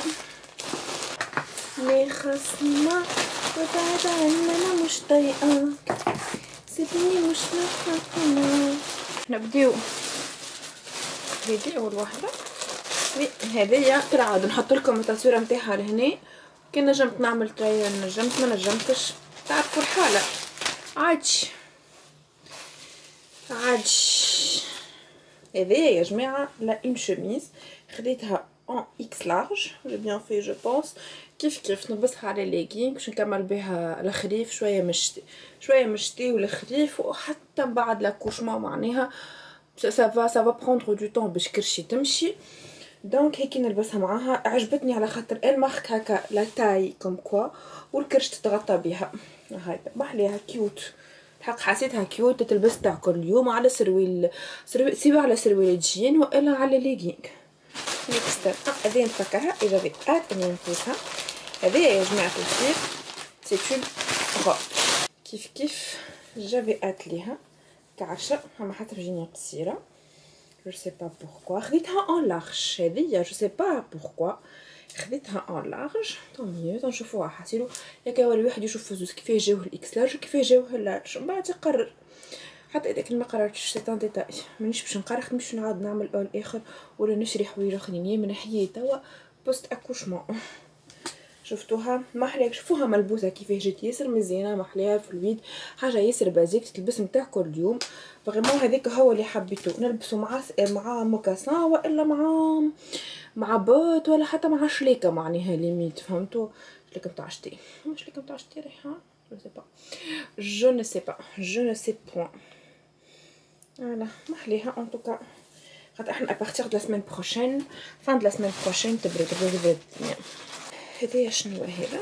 لي خصنا وبعد عننا مش طايقاك سيبني مش نفهمك. نبداو هذه اول وحده. هذيا كالعاده نحط لكم التصويره نتاعها لهنا. كان نجمت نعمل تري نجمت ما نجمتش تعرفوا الحاله عادي عادي. هذيا يا جماعه لا اون شوميز خديتها ان اكس لارج جي بيان في جو بونس كيف كيف نلبسها على ليغين باش نكمل بها الخريف شويه مشتي شويه مشتي والخريف وحتى بعد لاكوشمون معناها سافا سافا بروندر دو طون باش كرشي تمشي. دونك هيك نلبسها معاها. عجبتني على خاطر المارك هكا لا تاي كوم كوا والكرش تتغطى بها. هاي بحليها كيوت الحق حسيتها كيوت تلبس تاع كل يوم على سرويل سرويل سيبها على سرويل جين والا على ليغين. نيكست هذه نفكرها اذا بقات اني نفوتها. هذه يا جماعه الخير سي اون روب كيف كيف جافي اتليها كعشا اما حتى جيني قصيره جو سي با بوركوا خديتها اون لارج. هذه جو سي با بوركوا خديتها اون لارج. طون ميو نشوفوها حاسيلو ياك هو الواحد يشوف فزوز كيفاه جاوه الاكس لارج كيفاه جاوه اللارج من بعد يقرر. حتى اذا كنت ما قررتش سي ان ديتاي مانيش باش نقرر مش نعاود نعمل اول اخر ولا نشري حوايج اخرين من حيي توا بوست اكوشمون. شفتوها محلاك شوفوها ملبوسه كيفاه جات ياسر مزيانه محلاها فلويد حاجه ياسر بازيك تلبس نتاع كل يوم فريمون. هذاك هو اللي حبيته نلبسه مع مع موكاسان والا مع مع بوت ولا حتى مع شليكه معناها ليميت فهمتوا. شليكه نتاع شتي مش شليكه نتاع شتي ريحه جو سي با جو نو سي با جو نو سي بوين. فوالا محليها ان توكا خاطر احنا ابارتيغ دو لا سيمين بروشين فان دو لا سيمين بروشين تبرد تبرد الدنيا. هذايا شنو هذا؟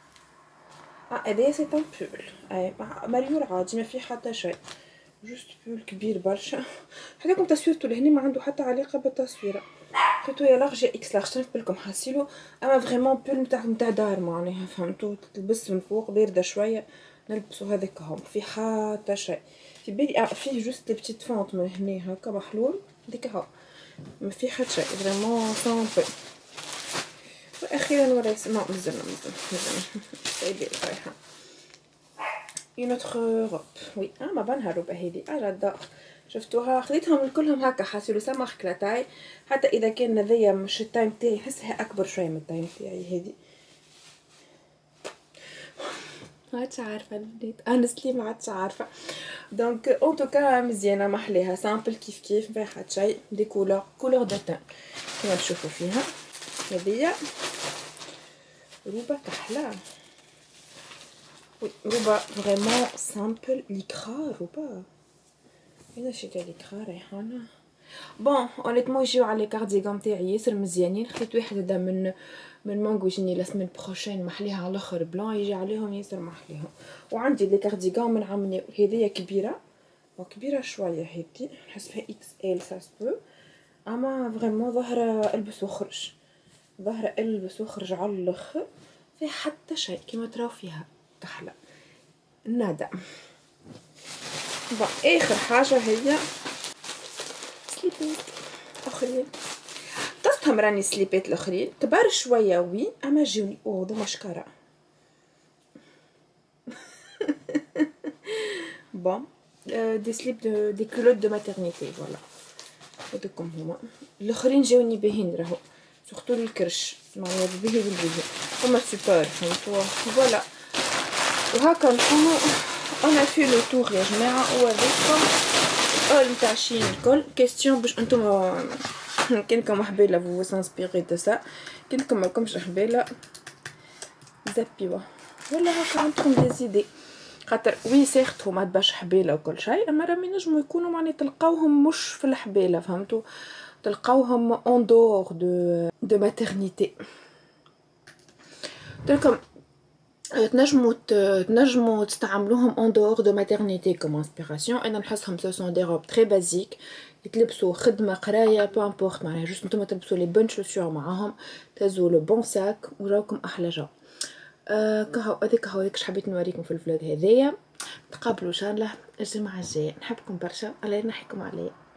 اه هذايا سي ان بول اي مريول عادي ما فيه حتى شيء جوست بول كبير برشا. حكيتلكم تصويرته لهنا ما عنده حتى علاقه بالتصويره. خديتو يا لارج يا اكس لارج تنف بالكم حاسيلو اما فريمون بول نتاع نتاع دار معناها فهمتو تلبس من فوق بارده شويه نلبسو هذاك هو في حتى شيء في بالي. اه فيه جوست لي بتيت فونت من هنا هكا محلول هذيك هو ما في حتى شيء فريمون سامبل. اخيرا ولا يسمع مزلنا مزلنا مزلنا سايبي رايحه une autre robe. وي اه ما بانها الروبه هذه اه جدا شفتوها خذيتهم كلهم هكا حاسه سامح كلاتاي حتى اذا كان هذيا مش التايم تاعي نحسها اكبر شويه من التايم تاعي هذه ما عادش عارفه البنات انا سليم ما عادش عارفه دونك اون توكا مزيانه محليها سامبل كيف كيف ما حد شيء دي كولور كولور دو تان كما تشوفوا فيها هذه روبه كحله وي روبه فريمون سامبل ليكرا روبه هنا شي تاع ليكرا ريحانه بون اونيتمون يجيو على كارديغون تاعي ياسر مزيانين خديت واحد هذا من من مانغو جيني لا سمين بروشين محليها على الاخر بلون يجي عليهم ياسر محليهم وعندي لي كارديغون من عمني هذيا كبيره وكبيره شويه هذي نحسها اكس ال سا سبو اما فريمون ظاهره البس وخرج ظاهره البس وخرج على الاخر في حتى شيء كيما تراو فيها كحله نادا بون اخر حاجه هي سليبات اخرين طستهم راني سليبات الاخرين كبار شويه وي اما جوني او دو مشكره بون دي سليب دو دي كلوت دو ماتيرنيتي فوالا هذوكم هما الاخرين جاوني باهين راهو سورتو الكرش معناها باهي بالباهي هما سوبر فهمتوا فوالا وهكا نكونوا انا في لو تور يا جماعه وهذيكم اول نتاع الشين الكل كيستيون باش انتم كانكم حبيله فو سانسبيري دو سا كانكم مالكمش حبيله زابيوا ولا هكا عندكم دي زيدي خاطر وي سيرت هما باش حبيله وكل شيء اما راهم ينجموا يكونوا معني تلقاوهم مش في الحبيله فهمتوا تلقاوهم اون دور دو دو ماتيرنيتي تلكم تنجموا تنجموا تستعملوهم اون دور دو ماتيرنيتي كوم انسبيراسيون انا نحسهم سو سون دي روب تري بازيك يتلبسوا خدمه قرايه بو امبورط معناها جوست نتوما تلبسوا لي بون شوسور معاهم تهزوا لو بون ساك وراكم احلى جو آه كهو هذيك هو هذيك حبيت نوريكم في الفلوق هذايا تقابلوا ان شاء الله الجمعه الجايه نحبكم برشا الله ينحيكم عليا.